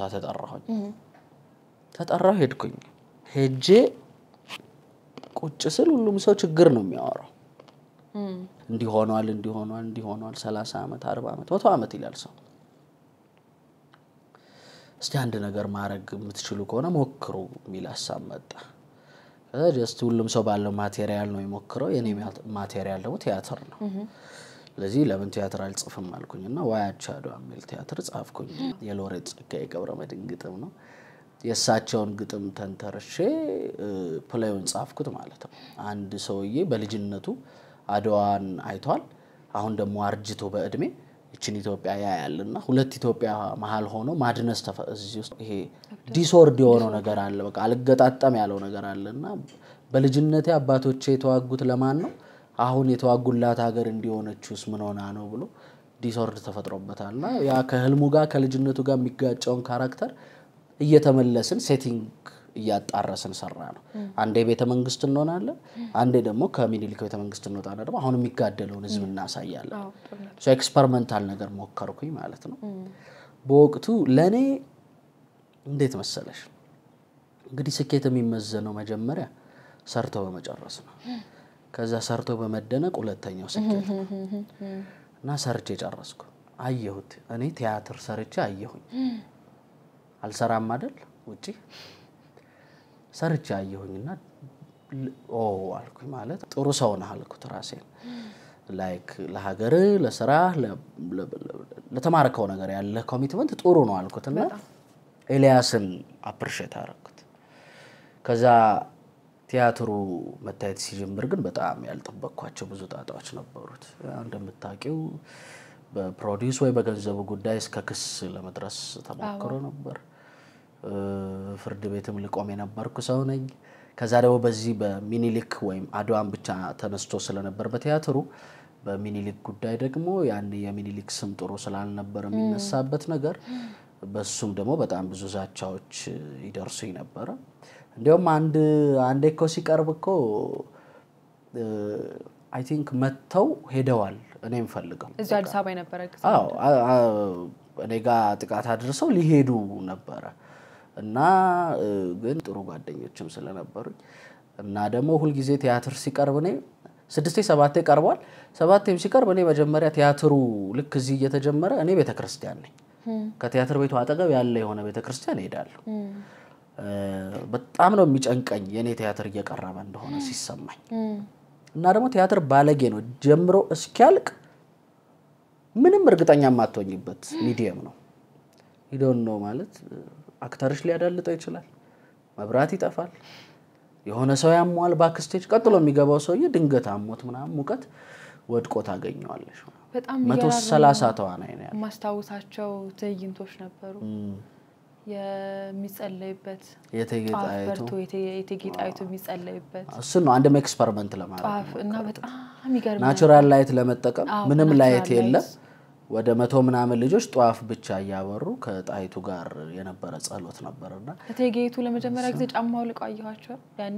ተጠራሁ ሄድኩኝ ሄጄ ቁጭ ስል ሁሉም ሰው ችግር ነው የሚያወራው እንዲሆኗል 30 አመት 40 አመት 100 አመት ይላል ሰው እስቲ አንድ ነገር ማረግ የምትችሉ ከሆነ ሞክሩ ሚል ሐሳብ መጣ ከዛ ጀስት ሁሉም ሰው ባለው ማቴሪያል ነው የሚሞክረው የኔ ማቴሪያል ደግሞ ቲያትር ነው ለዚህ ለምን ቲያትር አልጽፍም አልኩኝና ዋያቻ ያዷ የሚል ቲያትር ጻፍኩኝ የሎሬት ጸጋዬ ገብረመድህን ግጥም ነው የሳቸውን ግጥም ተንተርሼ ፕሌዩን ጻፍኩት ማለት ነው አንድ ሰውዬ በልጅነቱ አድዋን አይቷል አሁን ደግሞ አርጅቶ በእድሜ እቺን ኢትዮጵያ ያያልና ሁለት ኢትዮጵያ መሃል ሆኖ ማድነስ እዚህ ውስጥ ይሄ ዲስኦርድ የሆነው ነገር አለ በቃ አልገጣጣም ያለው ነገር አለና በልጅነቴ አባቶቼ የተዋጉት ለማን ነው አሁን የተዋጉላት ሀገር እንዲሆነችውስ ምን ሆና ነው ብሎ ዲስኦርድ ተፈጥሮበታልና ያ ከህልሙ ጋር ከልጅነቱ ጋር የሚጋጨውን ካራክተር እየተመለስን ሴቲንግ እያጣራስን ሰራ ነው አንዴ ቤተ መንግስት እንሆናለን አንዴ ደግሞ ከሚኒሊክ ቤተ መንግስት እንወጣና ደግሞ አሁን የሚጋደለውን ህዝብ እናሳያለን ሶ ኤክስፐሪመንታል ነገር ሞከርኩኝ ማለት ነው በወቅቱ ለኔ እንዴት መሰለሽ እንግዲህ ስኬት የሚመዘነው መጀመሪያ ሰርቶ በመጨረስ ነው ከዛ ሰርቶ በመደነቅ ሁለተኛው ስኬት እና ሰርቼ ጨረስኩ አየሁት እኔ ቲያትር ሰርቼ አየሁኝ አልሰራም አይደል ውጪ ሰርቼ አየሁኝና አልኩኝ ማለት ጥሩ ሰው ነህ አልኩት ራሴን ላይክ ለሀገር ለስራ ለተማረከው ነገር ያለ ኮሚትመንት ጥሩ ነው አልኩትና ኤልያስን አፕሪሺየት አደረኩት ከዛ ቲያትሩ መታየት ሲጀምር ግን በጣም ያልጠበቅኳቸው ብዙ ጣጣዎች ነበሩት እንደምታውቂው በፕሮዲዩስ ወይ በገንዘቡ ጉዳይ እስከ ክስ ለመድረስ ተሞክሮ ነበር ፍርድ ቤትም ልቆም የነበርኩ ሰው ነኝ ከዛ ደግሞ በዚህ በሚኒሊክ ወይም አድዋን ብቻ ተነስቶ ስለነበር በቲያትሩ በሚኒሊክ ጉዳይ ደግሞ ያን የሚኒሊክ ስም ጥሩ ስላልነበር የሚነሳበት ነገር በሱም ደግሞ በጣም ብዙ ዛቻዎች ይደርሱኝ ነበር እንዲያውም አንድ እኮ ሲቀርብ እኮ አይ ቲንክ መተው ሄደዋል እኔም ፈልገው እዚህ አዲስ አበባ የነበረ ጊዜ እኔ ጋር ጥቃት አድርሰው ሊሄዱ ነበር እና ግን ጥሩ ጓደኞችም ስለነበሩኝ እና ደግሞ ሁሉ ጊዜ ቲያትር ሲቀርብ እኔ 6-7 ቀርቧል 7ም ሲቀርብ እኔ መጀመሪያ ቲያትሩ ልክ እዚህ እየተጀመረ እኔ ቤተክርስቲያን ነኝ ከቲያትር ቤቱ አጠገብ ያለ የሆነ ቤተክርስቲያን ሄዳለሁ በጣም ነው የሚጨንቀኝ የኔ ቲያትር እየቀረበ እንደሆነ ሲሰማኝ እና ደግሞ ቲያትር ባለጌ ነው ጀምሮ እስኪያልቅ ምንም እርግጠኛ ማትሆኝበት ሚዲየም ነው you don't know ማለት አክተርሽ ሊያዳልጠው ይችላል መብራት ይጠፋል የሆነ ሰው ያሟል ባክስቴጅ ቀጥሎ የሚገባው ሰውዬ ድንገት አሞት ምናምን ሙቀት ወድቆ ታገኘዋለሽ በጣም 130 ተዋናይ ነው ያለው ማስታወሳቸው ትዕይንቶች ነበሩ የሚጸለይበት የተጌጣይቱ የተጌጣይቱ የሚጸለይበት እሱ ነው አንድም ኤክስፐሪመንት ለማድረግ እና በጣም ይገርማል ናቹራል ላይት ለመጠቀም ምንም ላይት የለም ወደ 100 ምናምን ልጆች ጧፍ ብቻ ያበሩ ከጣይቱ ጋር የነበረ ጸሎት ነበርና ተጌይቱ ለመጀመሪያ ጊዜ ጫማው ልቃየዋቸው ያኔ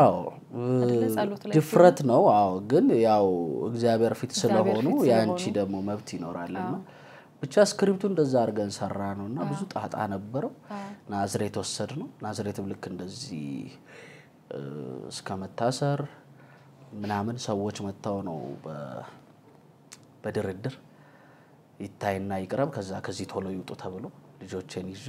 ዲፍረንት ነው ግን ያው እግዚአብሔር ፊት ስለሆኑ ያንቺ ደግሞ መብት ይኖራልና ብቻ ስክሪፕቱ እንደዛ አርገን ሰራ ነውና ብዙ ጣጣ ነበረው ናዝሬት ወሰድ ነው ናዝሬትም ልክ እንደዚህ እስከመታሰር ምናምን ሰዎች መጣው ነው በድርድር ይታይና ይቅረብ ከዛ ከዚህ ቶሎ ይውጡ ተብሎ ልጆቼን ይዤ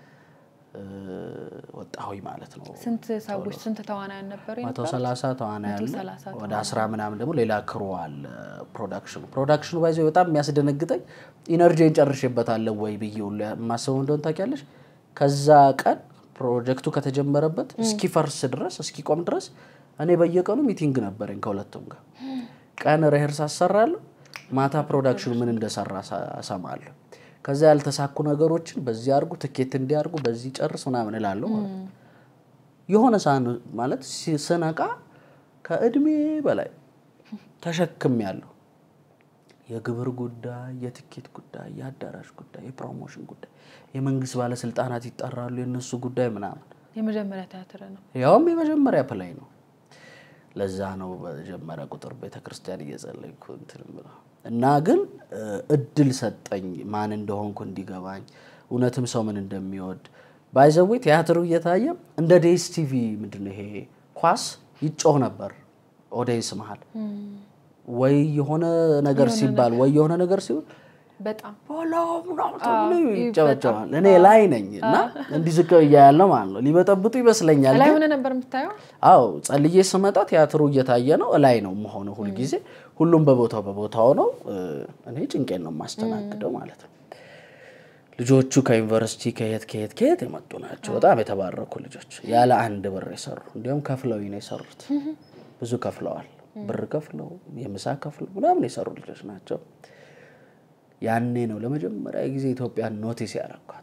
ወጣሁኝ ማለት ነው ስንት ሰዎች ስንት ተዋናያን ነበር 130 ተዋናያን ወደ 10 ምናምን ደግሞ ሌላ ክሩ አለ ፕሮዳክሽኑ ባይዘው በጣም የሚያስደነግጠኝ ኢነርጂን ጨርሼበታል ወይ ብዬው ማሰው እንደሆነ ታውቂያለሽ ከዛ ቀን ፕሮጀክቱ ከተጀመረበት እስኪፈርስ ድረስ እስኪቆም ድረስ እኔ በየቀኑ ሚቲንግ ነበርኝ ከሁለቱም ጋር ቀን ሪሄርስ አሰራለሁ ማታ ፕሮዳክሽኑ ምን እንደሰራ አሰማለሁ ከዛ ያልተሳኩ ነገሮችን በዚህ አርጉ ትኬት እንዲያርጉ በዚህ ጨርስ ምናምን እላለሁ ማለት የሆነ ሳን ማለት ሲሰነቃ ከእድሜ በላይ ተሸክም ያለው የግብር ጉዳይ የትኬት ጉዳይ ያዳራሽ ጉዳይ የፕሮሞሽን ጉዳይ የመንግስት ባለስልጣናት ይጣራሉ የነሱ ጉዳይ ምናምን የመጀመሪያ ቲያትር ነው ያውም የመጀመሪያ ፕላይ ነው ለዛ ነው በጀመረ ቁጥር ቤተክርስቲያን እየጸለይኩ እንትን ብለው እና ግን እድል ሰጠኝ ማን እንደሆንኩ እንዲገባኝ እውነትም ሰው ምን እንደሚወድ ባይዘው ቲያትሩ እየታየ እንደ ዴስ ቲቪ ምንድነው ይሄ ኳስ ይጮህ ነበር ኦዲየንስ መሃል ወይ የሆነ ነገር ሲባል ወይ የሆነ ነገር ሲሆን በጣም ቦሎ ይጫወታል እኔ ላይ ነኝና እንዲዝቀው ያያለው ማለት ነው ሊበጠብጡ ይመስለኛል ላይ ምን ነበር የምታየው አው ጸልዬ ስመጣ ቲያትሩ እየታየ ነው ላይ ነው መሆኑ ሁሉ ጊዜ ሁሉም በቦታው ነው እኔ ጭንቄን ነው ማስተናግደው ማለት ነው ልጆቹ ከዩኒቨርሲቲ ከየት የመጡ ናቸው በጣም የተባረኩ ልጆች ያለ አንድ ብር ይሰሩ እንዲያውም ከፍለው ነው ይሰሩት ብዙ ከፍለዋል ብር ከፍለው የምሳ ከፍለው ምናምን ይሰሩ ልጆች ናቸው ያኔ ነው ለመጀመሪያ ጊዜ ኢትዮጵያን ኖቲስ ያደረኳት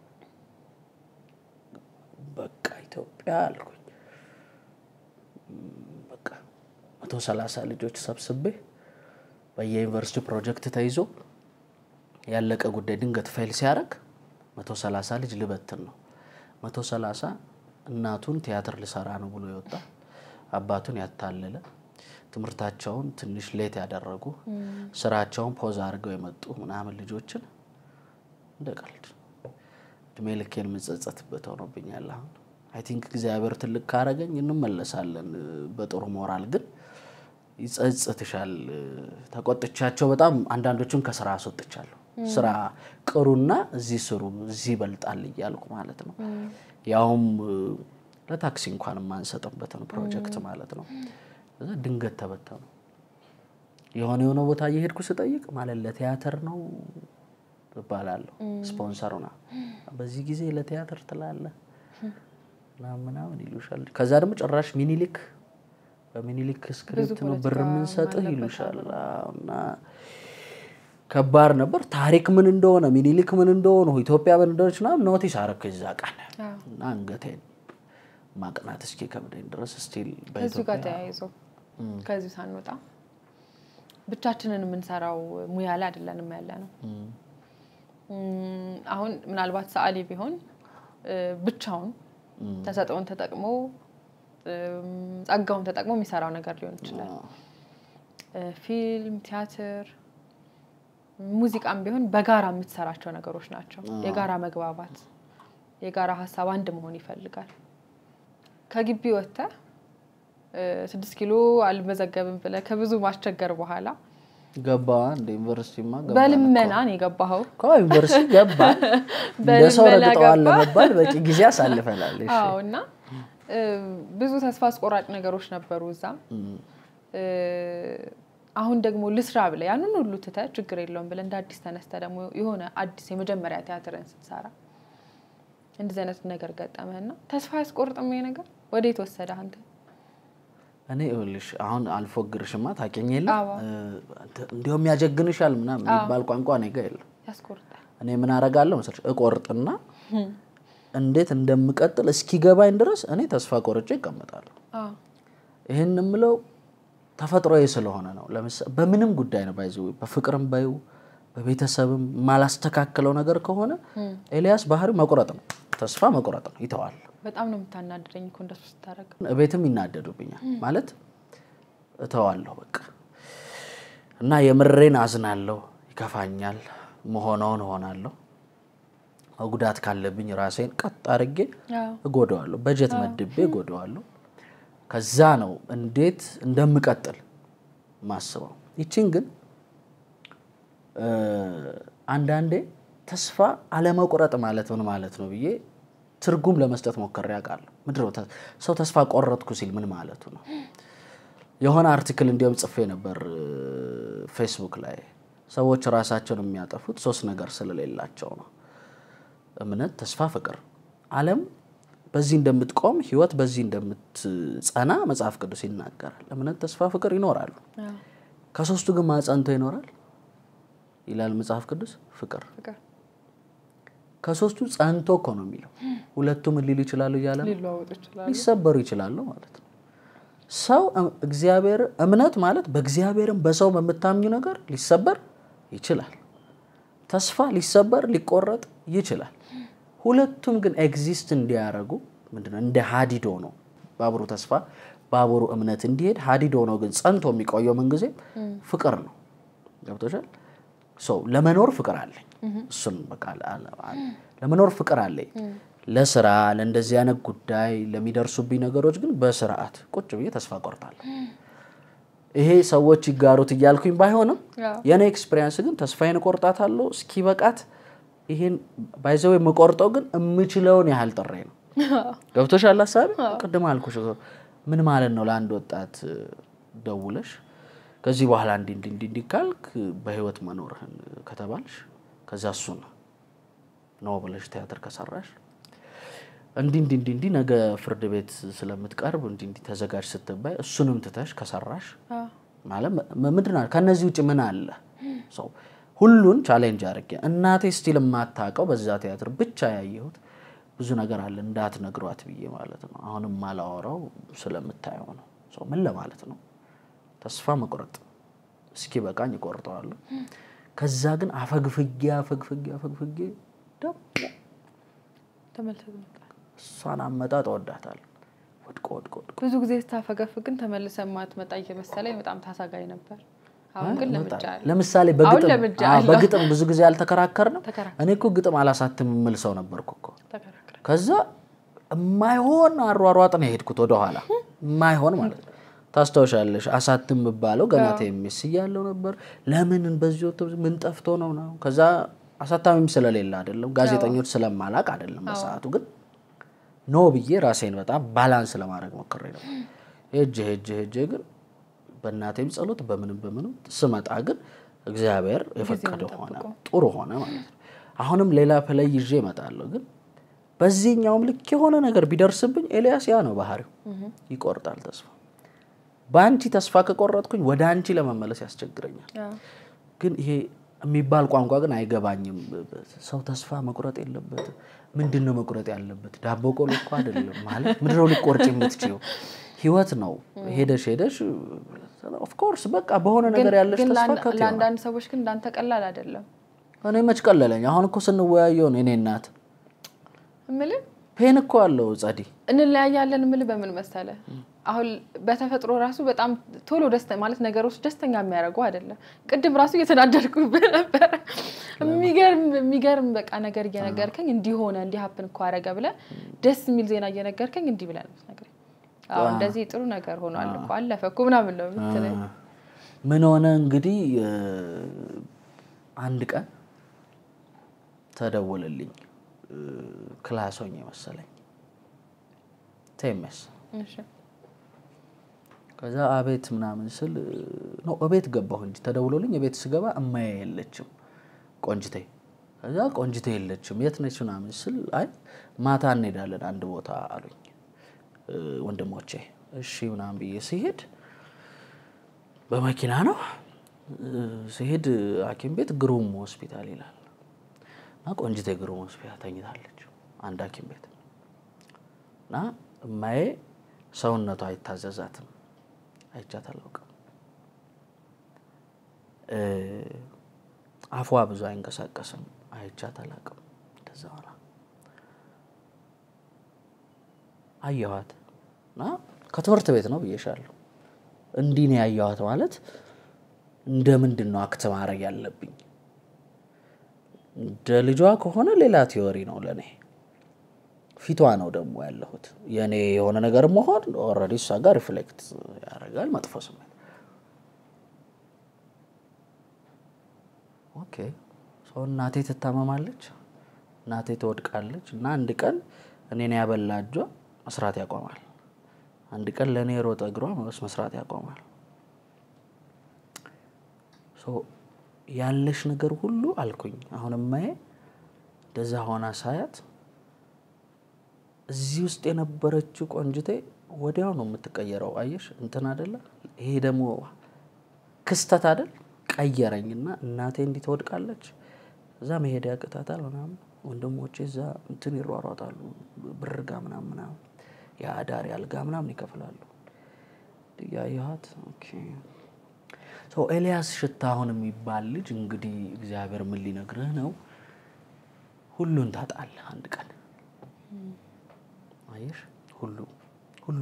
በቃ ኢትዮጵያ አልኩኝ በቃ 130 ልጆች ሰብስቤ በየዩኒቨርሲቲ ፕሮጀክት ተይዞ ያለቀ ጉዳይ ድንገት ፌል ሲያረክ 130 ልጅ ልበትን ነው 130 እናቱን ቲያትር ልሰራ ነው ብሎ ይወጣ አባቱን ያታለለ ትምርታቸውን ትንሽ ሌት ያደረጉ ስራቸውን ፖዝ አድርገው የመጡ ምናምን ልጆችን እንደቀልድ ድሜ ልኬን መጸጸትበት ሆኖብኛል አሁን አይ ቲንክ እግዚአብሔር ትልቅ ካረገኝ እንመለሳለን በጥሩ ሞራል ግን ይጸጸትሻል ተቆጥቻቸው በጣም አንዳንዶቹን ከስራ አስወጥቻለሁ ስራ ቅሩና እዚህ ስሩ እዚህ ይበልጣል ይያልኩ ማለት ነው ያውም ለታክሲ እንኳን ማንሰጥበት ነው ፕሮጀክት ማለት ነው እዛ ድንገት ተበተኑ የሆነ ቦታ እየሄድኩ ስጠይቅ ማለት ለቲያትር ነው ተባላለው ስፖንሰርና በዚህ ጊዜ ለቲያትር ተላለ ምናምን ይሉሻል ከዛ ደግሞ ጭራሽ ሚኒሊክ በሚኒሊክ ስክሪፕት ነው ብር ምን ሰጥህ ይሉሻልና ከባድ ነበር ታሪክ ምን እንደሆነ ሚኒሊክ ምን እንደሆነ ኢትዮጵያ ምን እንደሆነች ነው ኖቲስ አረከ ይዛቃል እና አንገቴን ማቅናት እስኪ ከብደኝ ድረስ ስቲል በዚህ ጋር ተያይዞ ከዚህ ሳንወጣ ብቻችንን የምንሰራው ሙያ ላይ አይደለንም ያለነው አሁን ምናልባት ሰዓሊ ቢሆን ብቻውን ተሰጠውን ተጠቅሞ ጸጋውን ተጠቅሞ የሚሰራው ነገር ሊሆን ይችላል ፊልም ቲያትር ሙዚቃም ቢሆን በጋራ የምትሰራቸው ነገሮች ናቸው የጋራ መግባባት የጋራ ሐሳብ አንድ መሆን ይፈልጋል ከግቢ ወጣ 6 ኪሎ አልመዘገብም ብለ ከብዙ ማስቸገር በኋላ ገባ እንደ ዩኒቨርሲቲማ ገባ በልመና ነው የገባው ከዩኒቨርሲቲ ገባ ለሰው ረግጠዋል ለመባል በቂ ጊዜ አሳልፈናል እሺ አውና ብዙ ተስፋ አስቆራጭ ነገሮች ነበሩ እዛም አሁን ደግሞ ልስራ ብለ ያንን ሁሉ ተታ ችግር የለውም ብለ እንደ አዲስ ተነስተ ደግሞ የሆነ አዲስ የመጀመሪያ ቲያትርን ስትሰራ እንደዚህ አይነት ነገር ገጠመና ተስፋ ያስቆርጥም ይሄ ነገር ወዴት ወሰደ አንተ እኔ እልሽ አሁን አልፎግርሽማ ታቀኝልኝ እንዲያውም ያጀግንሻል ምናምን ይባል ቋንቋ ነው ጋር ያስቆርጣል እኔ ምን አረጋለሁ መሰለሽ እቆርጥና እንዴት እንደምቀጥል እስኪገባኝ ድረስ እኔ ተስፋ ቆርጬ እቀመጣለሁ ይሄንን ምለው ተፈጥሮዬ ስለሆነ ነው ለምሳሌ በምንም ጉዳይ ነው ባይዘው በፍቅርም ባዩ በቤተሰብም ማላስተካከለው ነገር ከሆነ ኤልያስ ባህሪ መቆረጥ ነው ተስፋ መቆረጥ ነው ይተዋል በጣም ነው የምታናደደኝ እኮ እንደሱ ስታረግ ቤትም ይናደዱብኛል ማለት እተዋለሁ በቃ እና የምሬን አዝናለሁ ይከፋኛል መሆነውን ሆናለሁ ጉዳት ካለብኝ ራሴን ቀጥ አርጌ እጎዳዋለሁ በጀት መድቤ እጎዳዋለሁ ከዛ ነው እንዴት እንደምቀጥል ማስበው ይቺን ግን አንዳንዴ ተስፋ አለመቆረጥ ማለት ምን ማለት ነው ብዬ ትርጉም ለመስጠት ሞከር ያቃለሁ ምድረው ሰው ተስፋ ቆረጥኩ ሲል ምን ማለቱ ነው የሆነ አርቲክል እንዲያም ጽፌ ነበር ፌስቡክ ላይ ሰዎች ራሳቸውን የሚያጠፉት 3 ነገር ስለሌላቸው ነው እምነት ተስፋ ፍቅር ዓለም በዚህ እንደምትቆም ህይወት በዚህ እንደምትጸና መጽሐፍ ቅዱስ ይናገራል እምነት ተስፋ ፍቅር ይኖራሉ ከሶስቱ ግን ማጸንቶ ይኖራል ይላል መጽሐፍ ቅዱስ ፍቅር ከሶስቱ ጸንቶ እኮ ነው የሚለው ሁለቱም ሊሉ ይችላሉ ይያለ ሊሰበሩ ይችላሉ ማለት ነው ሰው እግዚአብሔር እምነት ማለት በእግዚአብሔርም በሰው በመታመኑ ነገር ሊሰበር ይችላል ተስፋ ሊሰበር ሊቆረጥ ይችላል ሁለቱም ግን ኤግዚስት እንዲያረጉ ምንድነው እንደ ሀዲዶ ነው ባቡሩ ተስፋ ባቡሩ እምነት እንዲሄድ ሀዲዶ ነው ግን ጸንቶ የሚቆየው ምን ጊዜ ፍቅር ነው ገብቶሻል ሰው ለመኖር ፍቅር አለኝ እሱን በቃ ለመኖር ፍቅር አለኝ ለስራ ለእንደዚህ አይነት ጉዳይ ለሚደርሱብኝ ነገሮች ግን በስርዓት ቁጭ ብዬ ተስፋ ቆርጣለሁ ይሄ ሰዎች ይጋሩት ይያልኩኝ ባይሆንም የኔ ኤክስፒሪየንስ ግን ተስፋዬን ቆርጣታለሁ እስኪ በቃት ይሄን ባይዘው የምቆርጠው ግን እምችለውን ያህል ጥሬ ነው ገብቶሻል ሐሳብ ቅድም አልኩሽ ምን ማለት ነው ለአንድ ወጣት ደውለሽ ከዚህ በኋላ እንዲ ካልክ በህይወት መኖርህን ከተባልሽ ከዛ እሱ ነው ብለሽ ቲያትር ከሰራሽ እንዲ ነገ ፍርድ ቤት ስለምትቀርብ እንዲ ተዘጋጅ ስትባይ እሱንም ትተሽ ከሰራሽ ማለት ምንድነው ከነዚህ ውጪ ምን አለ ሰው ሁሉን ቻሌንጅ አርጌ እናቴ ስቲል ማታቀው በዛ ቲያትር ብቻ ያየሁት ብዙ ነገር አለ እንዳትነግሯት ብዬ ማለት ነው አሁንም ማላወራው ስለምታየው ነው ሰው ምን ለማለት ነው ተስፋ መቆረጥ እስኪ በቃኝ ቆርጠዋለሁ ከዛ ግን አፈግፍጌ ደሞ ተመልሰው እሷን አመጣጥ ወዳታለሁ ወድቆ ብዙ ጊዜ ስታፈገፍ ግን ተመልሰህ ማትመጣ እየመሰለኝ በጣም ታሳጋይ ነበር አሁን ግን ለምሳሌ በግጥም ብዙ ጊዜ አልተከራከርንም እኔ እኮ ግጥም አላሳትም ምል ሰው ነበርኩ እኮ ከዛ የማይሆን አሯሯጥ ነው ሄድኩት ወደ ኋላ የማይሆን ማለት ታስተውሻለሽ አሳትም ባለው ገና ተምስ ይያለው ነበር ለምን በዚሁ ምን ጠፍቶ ነው ከዛ አሳታሚም ስለሌላ አይደለም ጋዜጠኞች ስለማላቅ አይደለም በሰዓቱ ግን ኖ ብዬ ራሴን በጣም ባላንስ ለማድረግ ሞክሬ ነው ሄጄ ግን በእናቴም ጸሎት በምንም ስመጣ ግን እግዚአብሔር የፈቀደው ሆነ ጥሩ ሆነ ማለት ነው አሁንም ሌላ ፕላይ ይዤ እመጣለሁ ግን በዚህኛውም ልክ የሆነ ነገር ቢደርስብኝ ኤልያስ ያ ነው ባህሪው ይቆርጣል ተስፋ ባንቺ ተስፋ ከቆረጥኩኝ ወደ አንቺ ለመመለስ ያስቸግረኛል ግን ይሄ የሚባል ቋንቋ ግን አይገባኝም ሰው ተስፋ መቁረጥ የለበት ምንድነው መቁረጥ ያለበት ዳቦ ቆሎ እኮ አይደለም ማለት ምድረው ሊቆርጭ የምትችይው ህይወት ነው ሄደሽ ኦፍ ኮርስ በቃ በሆነ ነገር ያለሽ ተስፋ ከተ ለአንዳንድ ሰዎች ግን እንዳንተ ቀላል አይደለም እኔ መች ቀለለኝ አሁን እኮ ስንወያየው ነው እኔ እናት እምልህ ፔን እኮ አለው ጸዲ እንለያያለን እምልህ በምን መሰለ አሁን በተፈጥሮ ራሱ በጣም ቶሎ ደስታ ማለት ነገሮች ደስተኛ የሚያደርጉ አይደለም ቅድም ራሱ እየተናደድኩብህ ነበር የሚገርም በቃ ነገር እየነገርከኝ እንዲሆነ እንዲ ሀፕን እኮ አረገ ብለ ደስ የሚል ዜና እየነገርከኝ እንዲ ብለ ነው ነገር አሁን እንደዚህ ጥሩ ነገር ሆኗል እኮ አለፈ እኮ ምናምን ነው የምትለኝ ምን ሆነ እንግዲህ አንድ ቀን ተደወለልኝ ክላስ ሆኜ መሰለኝ ቴምስ እሺ ከዛ አቤት ምናምን ስል ነው አቤት ገባሁ እንጂ ተደውሎልኝ አቤት ስገባ እማዬ የለችም ቆንጅቴ ከዛ ቆንጅቴ የለችም የት ነች ምናምን ስል አይ ማታ እንሄዳለን አንድ ቦታ አሉኝ ወንድሞቼ እሺ ምናምን ብዬ ሲሄድ በመኪና ነው ሲሄድ ሐኪም ቤት ግሩም ሆስፒታል ይላል እና ቆንጅቴ ግሩም ሆስፒታል ተኝታለች አንድ ሐኪም ቤት እና እማዬ ሰውነቷ አይታዘዛትም አይቻታለሁ አፏ ብዙ አይንቀሳቀስም አይቻታለሁ እንደዛው ነው አየኋት እና ከትምህርት ቤት ነው ብዬሻለሁ እንዲህ ነው ያየኋት ማለት እንደምንድነው አክት ማድረግ ያለብኝ ደልጇ ከሆነ ሌላ ቲዮሪ ነው ለኔ ፊቷ ነው ደሞ ያለሁት የኔ የሆነ ነገር መሆን ኦሬዲ እሷ ጋር ሪፍሌክት ያደርጋል መጥፎ ስሜት ኦኬ ሶ እናቴ ትታመማለች እናቴ ትወድቃለች እና አንድ ቀን እኔን ያበላጇ መስራት ያቆማል አንድ ቀን ለኔ ሮጠ እግሯ መስራት ያቆማል ሶ ያለሽ ነገር ሁሉ አልኩኝ አሁንም ማየ ደዛ ሆና ሳያት እዚህ ውስጥ የነበረችው ቆንጅቴ ወዲያው ነው የምትቀየረው አየሽ እንትን አይደለ ይሄ ደሞ ክስተት አይደል ቀየረኝና እናቴ እንዲህ ትወድቃለች እዛ መሄድ ያቀታታል ምናምን ወንድሞቼ እዛ እንትን ይሯሯጣሉ ብርጋ ምናምን ያዳሪ አልጋ ምናምን ይከፍላሉ ያያት ኦኬ ሶ ኤልያስ ሽታሁን የሚባል ልጅ እንግዲህ እግዚአብሔር ምን ሊነግርህ ነው ሁሉን ታጣለህ አንድ ቀን አየሽ ሁሉ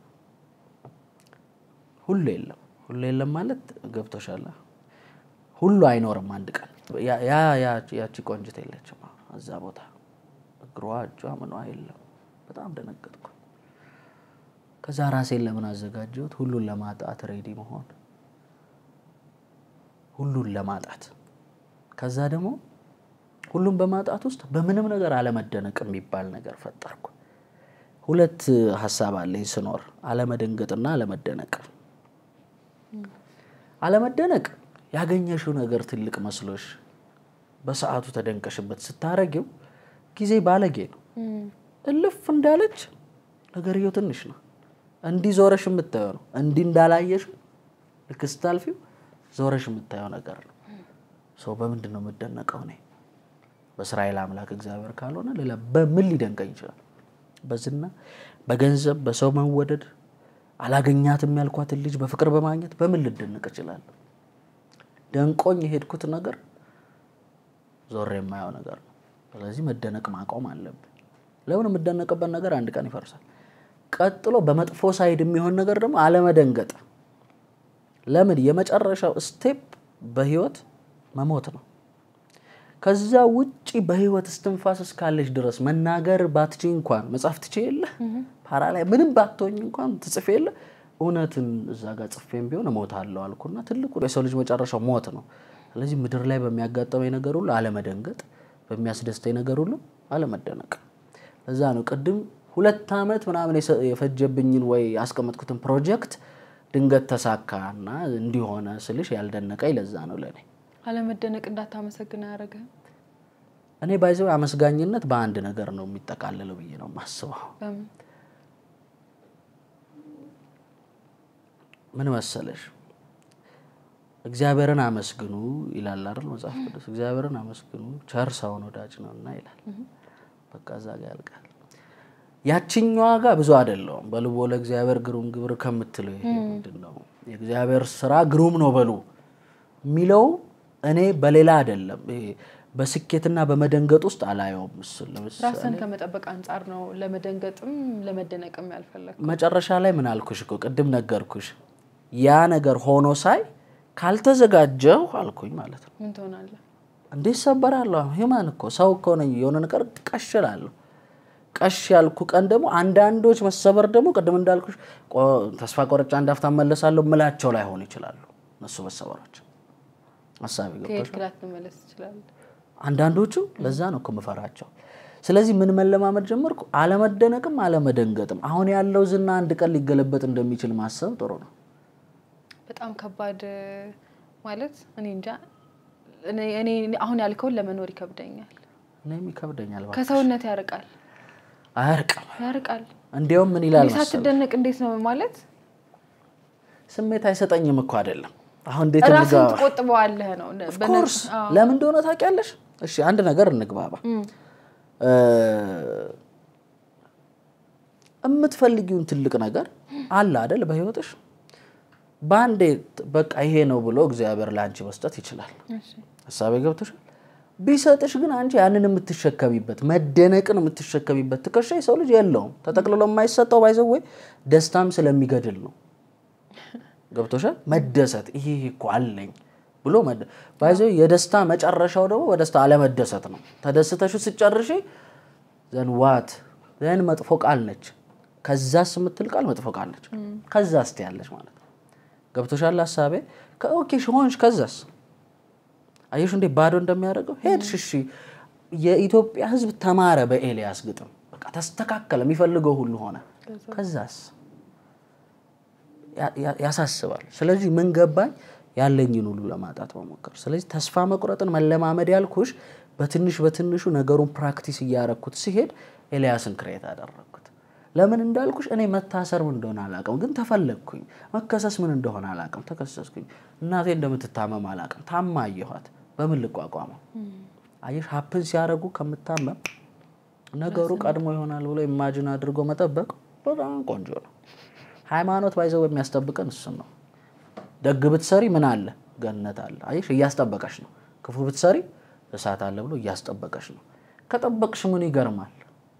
የለም ማለት ገብቶሻል ሁሉ አይኖርም አንድ ቀን ያቺ ቆንጅት የለችም እዛ ቦታ እግሯ እጇ ምኗ የለም በጣም ደነገጥኩ ከዛ ራሴን ለምን አዘጋጀሁት ሁሉን ለማጣት ሬዲ መሆን ሁሉን ለማጣት ከዛ ደግሞ ሁሉን በማጣት ውስጥ በምንም ነገር አለመደነቅ የሚባል ነገር ፈጠርኩ ሁለት ሐሳብ አለኝ ስኖር አለመደንገጥና አለመደነቅ ያገኘሽው ነገር ትልቅ መስሎሽ በሰዓቱ ተደንቀሽበት ስታረጊው ጊዜ ባለጌ ነው እልፍ እንዳለች ነገርየው ትንሽ ነው እንዲ ዞረሽ የምታየው ነው እንዲ እንዳላየሽ ለክስታልፊው ዞረሽ የምታየው ነገር ነው ሶ በምንድነው መደነቀው ነው በእስራኤል አምላክ እግዚአብሔር ካልሆነ ሌላ በምን ሊደንቀኝ ይችላል በዝና በገንዘብ በሰው መወደድ አላገኛትም ያልኳት ልጅ በፍቅር በማግኘት በምን ልደነቅ ይችላል ደንቆኝ ሄድኩት ነገር ዞር የማያው ነገር ነው ስለዚህ መደነቅ ማቆም አለብኝ ለምን መደነቅበት ነገር አንድ ቀን ይፈርሳል ቀጥሎ በመጥፎ ሳይድ የሚሆን ነገር ደግሞ አለመደንገጥ ለምን የመጨረሻው ስቴፕ በህይወት መሞት ነው ከዛ ውጪ በህይወት እስትንፋስ እስካለሽ ድረስ መናገር ባትጪ እንኳን መጻፍ ትችይለ ፓራ ላይ ምንም ባትሆኝ እንኳን ትጽፈይለ ኡነትን እዛ ጋር ጽፌም ቢሆን እሞታለሁ አልኩና ትልቁ የሰው ልጅ መጨረሻው ሞት ነው ስለዚህ ምድር ላይ በሚያጋጥመኝ ነገር ሁሉ አለመደንገጥ በሚያስደስተኝ ነገር ሁሉ አለመደነቅ እዛ ነው ቀድም 2 አመት ምናምን የፈጀብኝን ወይ ያስቀመጥኩትን ፕሮጀክት ድንገት ተሳካና እንዲሆነ ስልሽ ያልደነቀኝ ለዛ ነው ለኔ አለመደነቅ እንዳታመሰግና ያረገ እኔ ባይዘው አመስጋኝነት በአንድ ነገር ነው የሚጠቃለለው ብዬ ነው ማስበው ምን መሰለሽ እግዚአብሔርን አመስግኑ ይላል አይደል መጽሐፍ ቅዱስ እግዚአብሔርን አመስግኑ ቸር ሰውን ወዳጅ ነውና ይላል በቃ እዛ ጋር ያልቃል ያቺኛዋ ጋር ብዙ አይደለም በልቦ ለእግዚአብሔር ግሩም ግብር ከምትለው ይሄ ምንድነው የእግዚአብሔር ሥራ ግሩም ነው በሉ ሚለው እኔ በሌላ አይደለም ይሄ በስኬትና በመደንገጥ ውስጥ አላየውም ለምሳሌ ራስን ከመጠበቅ አንፃር ነው ለመደንገጥም ለመደነቅም ያልፈለኩ መጨረሻ ላይ ምን አልኩሽ እኮ ቅድም ነገርኩሽ ያ ነገር ሆኖ ሳይ ካልተዘጋጀው አልኩኝ ማለት ነው ምን ትሆናለህ እንዴ ሰበራለሁ ሂማን እኮ ሰው እኮ ነኝ የሆነ ነገር ቀሽላለሁ ቀሽ ያልኩ ቀን ደግሞ አንዳንዶች መሰበር ደግሞ ቅድም እንዳልኩሽ ተስፋ ቆርጬ አንዳፍታ መለሳለሁ ምላቸው ላይ ሆነ ይችላል እነሱ መሰበሮች ሐሳብ ይገባል ከክላት መመለስ ይችላል አንዳንዶቹ ለዛ ነው እኮ መፈራቸው ስለዚህ ምን መለማመድ ጀመርኩ አለመደነቅም አለመደንገጥም አሁን ያለው ዝና አንድ ቀን ሊገለበጥ እንደሚችል ማሰብ ጥሩ ነው በጣም ከባድ ማለት እኔ እንጃ እኔ አሁን ያልከው ለመኖር ይከብደኛል እኔም ይከብደኛል ባክ ከሰውነት ያርቃል ያርቃል እንዴውም ምን ይላል ማለት ሳትደነቅ እንዴት ነው ማለት ስሜት አይሰጠኝም እኮ አይደለም አሁን እንዴት ነው ራስን ተቆጥበዋለህ ነው በነርስ ለምን እንደሆነ ታውቂያለሽ እሺ አንድ ነገር እንግባባ እምትፈልጊውን ትልቅ ነገር አለ አይደል በህይወትሽ ባንዴ በቃ ይሄ ነው ብሎ እግዚአብሔር ላንቺ መስጠት ይችላል እሺ ሐሳቤ ገብቶሻል ቢሰጥሽ ግን አንቺ ያንን የምትሸከሚበት መደነቅን የምትሸከሚበት ትከሻ ሰው ልጅ የለውም ተጠቅልሎ የማይሰጠው ባይዘው ደስታም ስለሚገድል ነው ገብቶሻል መደሰት ይሄ እኮ አለኝ ብሎ ባይዘው የደስታ መጨረሻው ደግሞ በደስታ አለመደሰት ነው ተደስተሽ ሲጨርሺ ዘን ዋት ዘን መጥፎ ቃል ነች ከዛስ የምትል ቃል መጥፎ ቃል ነች ከዛስ ትያለሽ ማለት ገብቶሻል ሐሳቤ ኦኬ ሾንሽ ከዛስ አየሽ እንዴ ባዶ እንደሚያደርገው ሄድሽ እሺ የኢትዮጵያ ህዝብ ተማረ በኤልያስ ግጥም በቃ ተስተካከለ የሚፈልገው ሁሉ ሆነ ከዛስ ያሳስባል ስለዚህ ምን ገባኝ ያለኝን ሁሉ ለማጣት መሞከር ስለዚህ ተስፋ መቁረጥን መለማመድ ያልኩሽ በትንሹ ነገሩን ፕራክቲስ ያያረኩት ሲሄድ ኤልያስን ክሬት አደረኩት ለምን እንዳልኩሽ እኔ መታሰር ምን እንደሆነ አላቀም ግን ተፈለግኩኝ መከሰስ ምን እንደሆነ አላቀም ተከሰስኩኝ እናቴ እንደምትታመም አላቀም ታማየኋት በምን ልቋቋመው አየሽ ሀፕን ሲያረጉ ከምታመም ነገሩ ቀድሞ ይሆናል ብሎ ኢማጂን አድርጎ መጠበቅ በጣም ቆንጆ ነው ሃይማኖት ባይዘው የሚያስጠብቀን እሱ ነው ደግ ብትሰሪ ምን አለ ገነት አለ አየሽ ያስጠበቀሽ ነው ክፉ ብትሰሪ እሳት አለ ብሎ ያስጠበቀሽ ነው ከጠበቅሽ ምን ይገርማል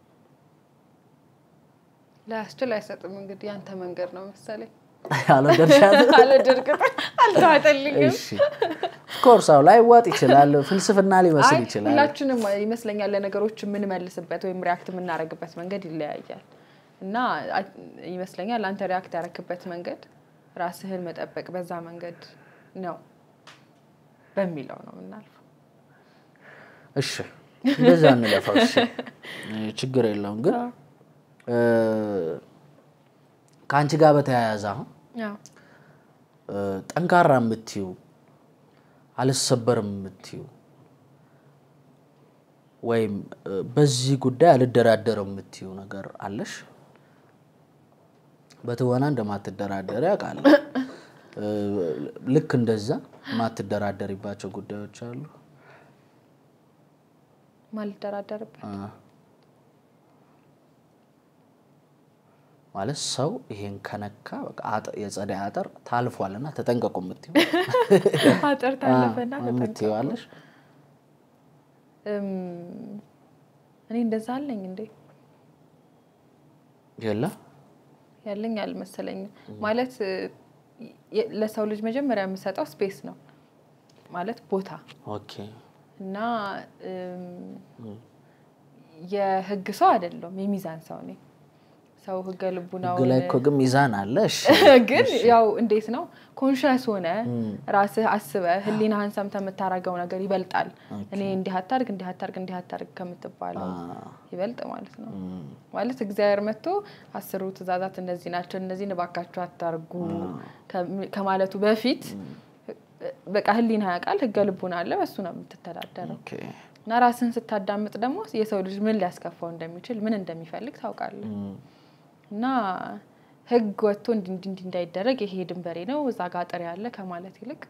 ላስችል አይሰጥም እንግዲህ ያንተ መንገድ ነው መሰለኝ አለደርሻት አልታወጠልኝም እሺ ኮርስ አው ላይ ዋጥ ይችላል ፍልስፍና ሊመስል ይችላል ሁላችንም ይመስለኛል ለነገሮች ምን መልስበት ወይም ሪአክት ምናረግበት መንገድ ይለያያል እና ይመስለኛል አንተ ሪአክት ያረክበት መንገድ ራስህን መጠበቅ በዛ መንገድ ነው በሚለው ነው እናልፈው እሺ እንደዛ እንለፈው እሺ ችግር የለውም ግን ካንቺ ጋር በተያያዘ ያው ጠንካራ የምትዩ አልሰበርም የምትዩ ወይም በዚህ ጉዳይ አልደራደርም የምትዩ ነገር አለሽ በተወና እንደማትደራደር ያውቃል ልክ እንደዛ ማትደራደሪባቸው ጉዳዮች አሉ ማልደራደርበት ማለት ሰው ይሄን ከነካ በቃ የጸዳይ አጥር ታልፏልና ተጠንቀቁ የምትዩ አጥር ታለፈና የምትዩ አለሽ እኔ እንደዛ አለኝ እንዴ ያለኝ አልመሰለኝ ማለት ለሰው ልጅ መጀመሪያ የምሰጠው ስፔስ ነው ማለት ቦታ ኦኬ እና የህግ ሰው አይደለም የሚዛን ሰው ነኝ ሰው ህግ ልቡናው ግላይኮ ግን ሚዛን አለ እሺ ግን ያው እንዴት ነው ኮንሺየስ ሆነ ራስህ አስበ ህሊናህን ሰምተህ የምታረጋው ነገር ይበልጣል እኔ እንዲህ አታርግ ከምትባለው ይበልጥ ማለት ነው ማለት እግዚአብሔር መጥቶ 10 ትእዛዛት እነዚህ ናቸው እነዚህን ባካችሁ አታርጉ ከማለቱ በፊት በቃ ህሊና ያቃል ህግ ልቡና አለ በሱ ነው የምትተዳደረው ኦኬ እና ራስን ስታዳምጥ ደግሞ የሰው ልጅ ምን ሊያስከፋው እንደሚችል ምን እንደሚፈልግ ታውቃለህ እና ህግ ወጥቶ እንዲህ እንዳይደረግ ይሄ ድንበሬ ነው እዛ ጋር አጥር ያለ ከማለት ይልቅ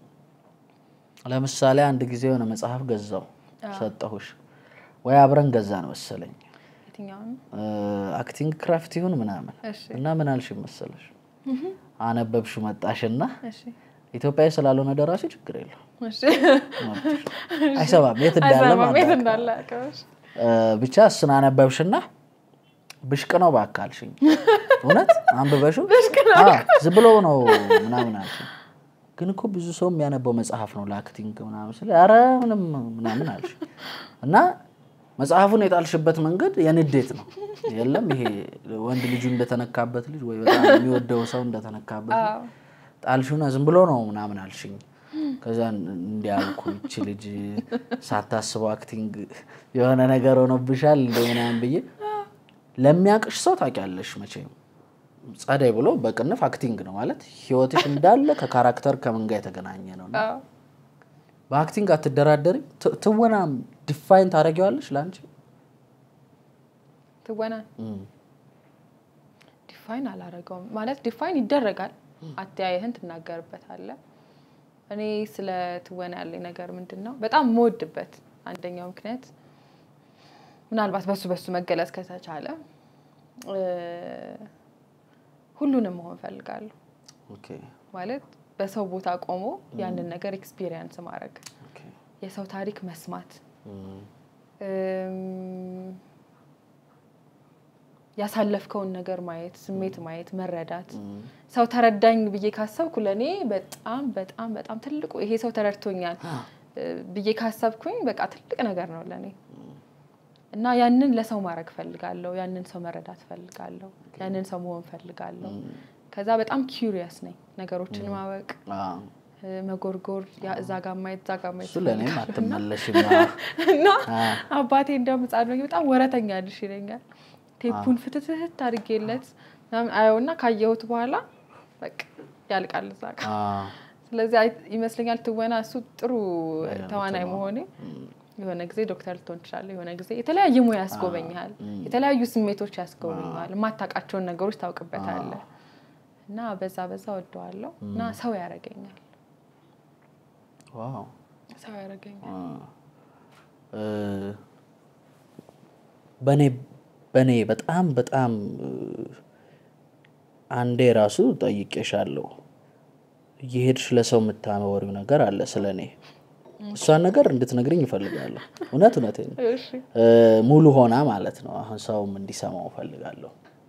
ለምሳሌ አንድ ጊዜ የሆነ መጽሐፍ ገዛው ሰጠሁሽ ወይ አብረን ገዛን መሰለኝ የትኛው አክቲንግ ክራፍት ይሁን ምናምን እና ምን አልሽ መሰለሽ አነበብሽ መጣሽና እሺ ኢትዮጵያዊ ስላልሆነ ደራሲ ችግር የለው እሺ አይሰማም የት እንዳለ ብቻ እሱን አነበብሽና ብሽቅ ነው ባካልሽኝ እውነት አንብበሽው ዝም ብሎ ነው ምናምን አልሽኝ ግን እኮ ብዙ ሰው የሚያነበው መጽሐፍ ነው ለአክቲንግ ምናምን ስለ አረ ምናምን አልሽ እና መጽሐፉን የጣልሽበት መንገድ የንዴት ነው የለም ይሄ ወንድ ልጅ እንደተነካበት ልጅ ወይ በጣም የሚወደው ሰው እንደተነካበት ጣልሽውና ዝም ብሎ ነው ምናምን አልሽኝ ከዛ እንዲያልኩ እቺ ልጅ ሳታስበው አክቲንግ የሆነ ነገር ሆኖብሻል እንደምናምን ብዬ ለሚያቅሽ ሰው ታውቂያለሽ መቼም ጻዳይ ብሎ በቅንፍ አክቲንግ ነው ማለት ህይወትሽ እንዳለ ከካራክተር ከመንጋ የተገናኘ ነው በአክቲንግ አትደራደሪ ትወና ዲፋይን ታረጋዋለሽ ላንቺ ትወና ዲፋይን አላረጋውም ማለት ዲፋይን ይደረጋል አትያየህን ትናገርበታለ እኔ ስለ ትወና ያለኝ ነገር ምንድነው በጣም ሞድበት አንደኛው ምክንያት ምናልባት በሱ መገለጽ ከተቻለ ሁሉንም መሆን ፈልጋለሁ ኦኬ ማለት በሰው ቦታ ቆሞ ያንን ነገር ኤክስፒሪየንስ ማድረግ የሰው ታሪክ መስማት ያሳለፍከውን ነገር ማየት ስሜት ማየት መረዳት ሰው ተረዳኝ ብዬ ካሰብኩ ለኔ በጣም ትልቁ ይሄ ሰው ተረድቶኛል ብዬ ካሰብኩኝ በቃ ትልቅ ነገር ነው ለኔ እና ያንን ለሰው ማድረግ ፈልጋለሁ ያንን ሰው መረዳት ፈልጋለሁ ያንን ሰው መሆን ፈልጋለሁ ከዛ በጣም ኪዩሪየስ ነኝ ነገሮችን ማወቅ መጎርጎር እዛ ጋር ማየት ስለኔ አትመለሽም እና አባቴ እንደውም ጻድ ነው በጣም ወረተኛ ልጅ ይለኛል ቴፑን ፍትትህ ታርጌለት አይውና ካየሁት በኋላ በቃ ያልቃል እዛ ጋር ስለዚህ ይመስለኛል ትወና እሱ ጥሩ ተዋናይ መሆኔ የሆነ ጊዜ ዶክተር ልትሆን ይችላል የሆነ ጊዜ የተለያየ ሙያ ያስጎበኛል የተለያዩ ስሜቶች ያስጎበኛል ማታቃቸውን ነገሮች ታውቅበታለህ እና በዛ ወደዋለሁ እና ሰው ያረጋኛል ዋው ሰው ያረጋኛል በኔ በጣም አንዴ ራሱ ጠይቄሻለሁ ይሄድሽ ለሰው መታወሪው ነገር አለ ስለኔ እሷን ነገር እንድትነግሪኝ ይፈልጋለሁ እውነት ነው እሺ ሙሉ ሆና ማለት ነው አሁን ሰውም እንዲሰማው ፈልጋለሁ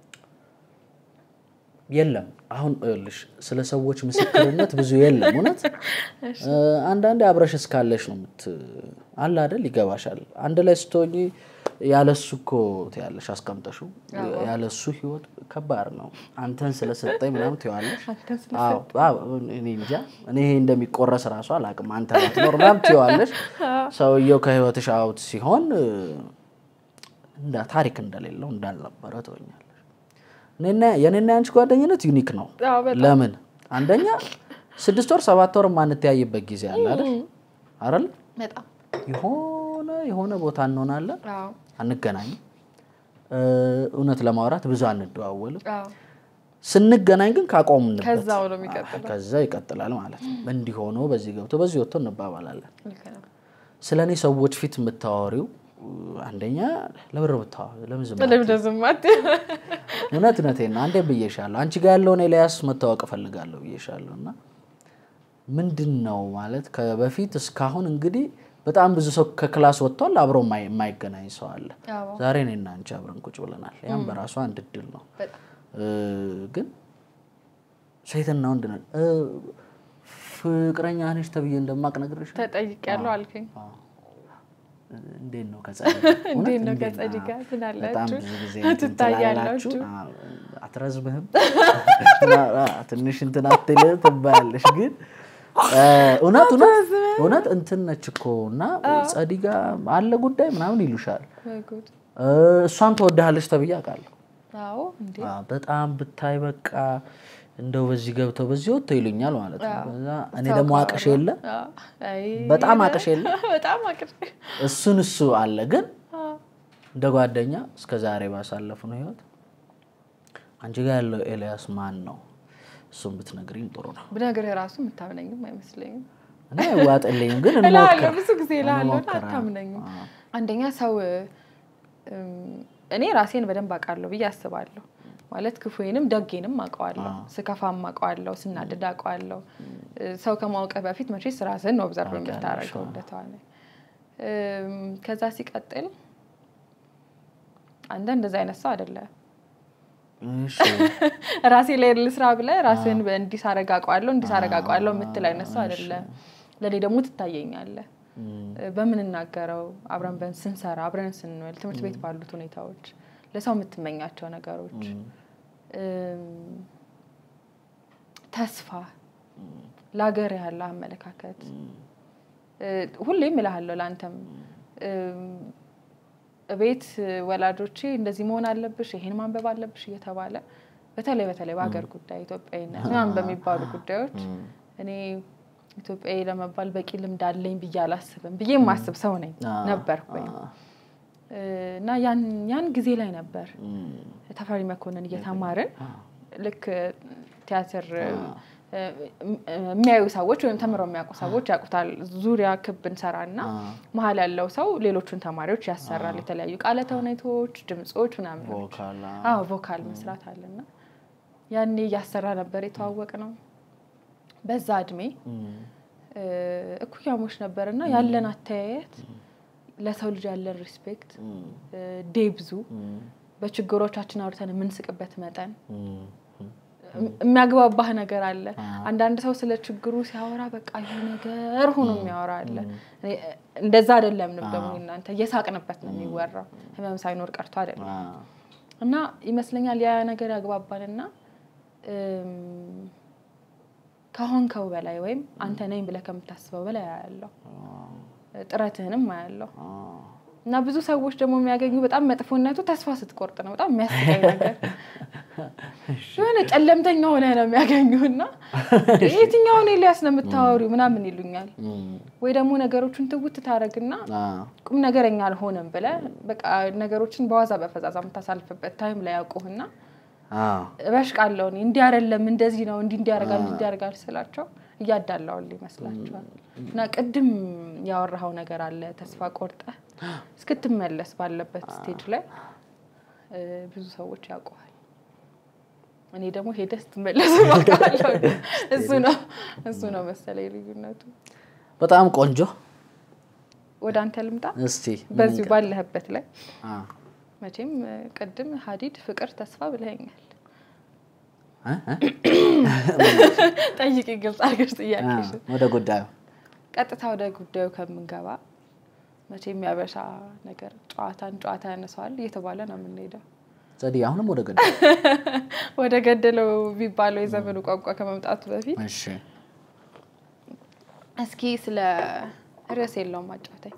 የለም አሁን እልሽ ስለ ሰዎች ምስክርነት ብዙ የለም እውነት አንዳንዴ አብረሽ እስካለሽ ነው አለ አይደል ይገባሻል አንድ ላይ ስትሆኚ ያለሱኮ ያለሽ አስቀምጠሹ ያለሱ ህይወት ከባድ ነው አንተን ስለሰጠኝ ምናምን ትያለሽ አዎ እኔ እንጃ እኔ እንደሚቆረስ ራሱ አላቅም አንተ ኖርማል ትያለሽ ሰውየው ከህይወትሽ አውት ሲሆን እንዳ ታሪክ እንደሌለው እንዳልነበረ ተወኛለሽ የኔና አንቺ ጓደኝነት ዩኒክ ነው ለምን አንደኛ 6 ወር 7 ወር ማንተያይበት ጊዜ አለ አይደል በጣም የሆነ ቦታ እንሆናለን አንገናኝ እውነት ለማውራት ብዙ አንደዋወልም ስንገናኝ ግን ካቆምንበት ከዛው ነው የሚቀጥለው ከዛ ይቀጥላል ማለት ነው እንዲሆነው በዚህ ገብቶ በዚህ ወጥቶ እንባባላለን ስለኔ ሰዎች ፊት መታወሪው አንደኛ ለምዝማት እውነት ነቴና አንዴ ብዬሻለሁ አንቺ ጋር ያለው ነው ኤልያስ መታወቅ ፈልጋለሁ ብዬሻለሁና ምንድነው ማለት ከበፊት እስካሁን እንግዲህ በጣም ብዙ ሰው ከክላስ ወጥቷል አብሮ የማይገናኝ ሰው አለ ዛሬ እኔና አንቺ አብረን ቁጭ ብለናል ያም በራሱ አንድ ድል ነው ግን ሴትና ወንድ ነው ፍቅረኛ ነሽ ተብዬ እንደማቅ ነግርሽ ተጠይቄያለሁ አልከኝ እንዴት ነው ከጸዲ ጋር ትናላችሁ በጣም ብዙ ጊዜ ትታያላችሁ አትረዝምህም ትንሽ እንትን አትልም ትባያለሽ ግን እውነት እንትን ነችኮና ጸዲ ጋር አለ ጉዳይ ምናምን ይሉሻል እሷን ተወዳለሽ ተብዬ አውቃለሁ አዎ እንዴ በጣም ብታይ በቃ እንደው በዚህ ገብተው በዚህ ወጥቶ ይሉኛል ማለት ነው በዛ እኔ ደግሞ አቀሽ የለ በጣም አቀሽ እሱ አለ ግን እንደ ጓደኛ እስከ ዛሬ ባሳለፉ ነው ህይወት አንቺ ጋር ያለው ኤልያስ ማን ነው? እሱም ብትነግሪኝ ጥሩ ነው። ብነግርህ ራሱ የምታምነኝም አይመስለኝም። እኔ ዋጥልኝም ግን እንሞክር። ብዙ ጊዜ እላለሁ አታምነኝም። አንደኛ ሰው እኔ ራሴን በደንብ አውቃለሁ ብዬ አስባለሁ። ማለት ክፉዬንም ደጌንም አውቀዋለሁ፣ ስከፋም አውቀዋለሁ፣ ስናደድ አውቀዋለሁ። ሰው ከማውቀህ በፊት መቼስ ራስህን ኦብዘርቭ የምታደርገው እንደተዋለ። ከዛ ሲቀጥል አንተ እንደዛ አይነት ሰው አይደለም። እሺ ራሴ ላይ ልስራ ብለህ ራስህን እንዲህ ሳረጋቀዋለሁ የምትል አይነት ሰው አይደለም። ለኔ ደግሞ ትታየኛለህ። በምን እናገረው አብረን ስንሰራ አብረን ስንውል ትምህርት ቤት ባሉት ሁኔታዎች ለሰው የምትመኛቸው ነገሮች ተስፋ ለሀገር ያለ አመለካከት ሁሌም እልሃለሁ ለአንተም ቤት ወላጆቼ እንደዚህ መሆን አለብሽ ይሄን ማንበብ አለብሽ እየተባለ በተለይ በሀገር ጉዳይ ኢትዮጵያዊነት ምናምን በሚባሉ ጉዳዮች እኔ ኢትዮጵያዊ ለመባል በቂ ልምድ አለኝ ብዬ አላስብም ብዬ ማስብ ሰው ነኝ ነበርኩኝ እና ያን ጊዜ ላይ ነበር ተፈሪ መኮንን እየተማርን ልክ ቲያትር የሚያዩ ሰዎች ወይም ተምረው የሚያውቁ ሰዎች ያውቁታል ዙሪያ ክብ እንሰራና መሀል ያለው ሰው ሌሎቹን ተማሪዎች ያሰራል የተለያዩ ቃለ ተውኔቶች ድምጾች ምናምን ቮካል መስራት አለና ያኔ ያሰራ ነበር የተዋወቅነው በዛ እድሜ እኩያሞች ነበርና ያለን አተያየት ለሰው ልጅ ያለን ሪስፔክት ዴብዙ በችግሮቻችን አውርተን የምንስቅበት መጠን የሚያግባባህ ነገር አለ አንዳንድ ሰው ስለ ችግሩ ሲያወራ በቃ ይሄ ነገር ሆኖ የሚያወራ አለ እንደዛ አይደለም ደግሞ እናንተ እየሳቅንበት ነው የሚወራው ህመም ሳይኖር ቀርቶ አይደለም እና ይመስለኛል ያ ነገር ያግባባልና ከሆንከው በላይ ወይም አንተ ነኝ ብለህ ከምታስበው በላይ ያለው ጥረትህንም ያለው እና ብዙ ሰዎች ደግሞ የሚያገኙ በጣም መጥፎነቱ ተስፋ ስትቆርጥ ነው በጣም የሚያስቀኝ ነገር የሆነ ጨለምተኛ ሆነ ነው የሚያገኙና የትኛው ነው ኤልያስ ነው የምታወሪው ምናምን ይሉኛል ወይ ደግሞ ነገሮችን ትውት ታረግና ቁም ነገረኛ አልሆነም ብለህ በቃ ነገሮችን በዋዛ በፈዛዛ የምታሳልፍበት ታይም ላይ ያውቁህና በሽቃለው እንዴ አይደለም እንደዚህ ነው እንዴ ያርጋል ስላቸው እያዳላው ይመስላችኋል እና ቅድም ያወራው ነገር አለ ተስፋ ቆርጠ እስክትመለስ ባለበት ስቴጅ ላይ ብዙ ሰዎች ያውቁሃል እኔ ደግሞ ሄደስ ትመለስ ማቃለው እሱ ነው መሰለኝ ልዩነቱ በጣም ቆንጆ ወደ አንተ ልምጣ እስቲ በዚህ ባለህበት ላይ መቼም ቀድም ሀዲድ ፍቅር ተስፋ ብለኛል ጠይቂ ግልጽ አድርገሽ ጥያቄሽ ወደ ጉዳዩ ቀጥታ ወደ ጉዳዩ ከምንገባ መቼም ያበሻ ነገር ጨዋታ ያነሳዋል እየተባለ ነው የምንሄደው ዘዲ አሁንም ወደ ገደለው ቢባለው የዘመኑ ቋንቋ ከመምጣቱ በፊት እሺ እስኪ ስለ ርዕስ የለውም አጫውተኝ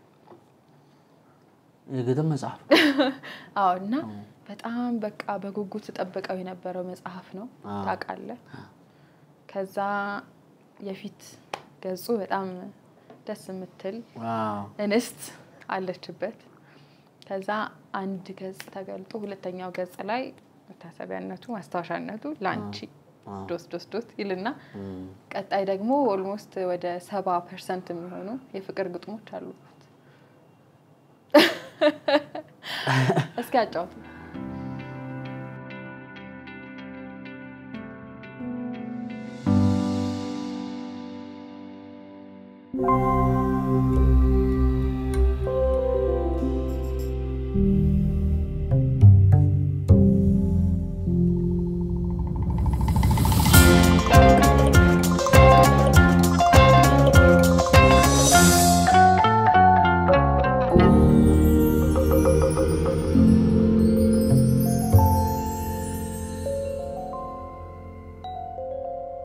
የግጥም መጽሐፍ እና በጣም በቃ በጉጉት ተጠብቀው የነበረው መጽሐፍ ነው ታውቃለህ ከዛ የፊት ገጹ በጣም ደስ የምትል እንስት አለችበት ከዛ አንድ ገጽ ተገልጦ ሁለተኛው ገጽ ላይ መታሰቢያነቱ ማስታወሻነቱ ላንቺ ዶስ ይልና ቀጣይ ደግሞ ኦልሞስት ወደ 70% የሚሆኑ የፍቅር ግጥሞች አሉበት እስኪ አጫውቱ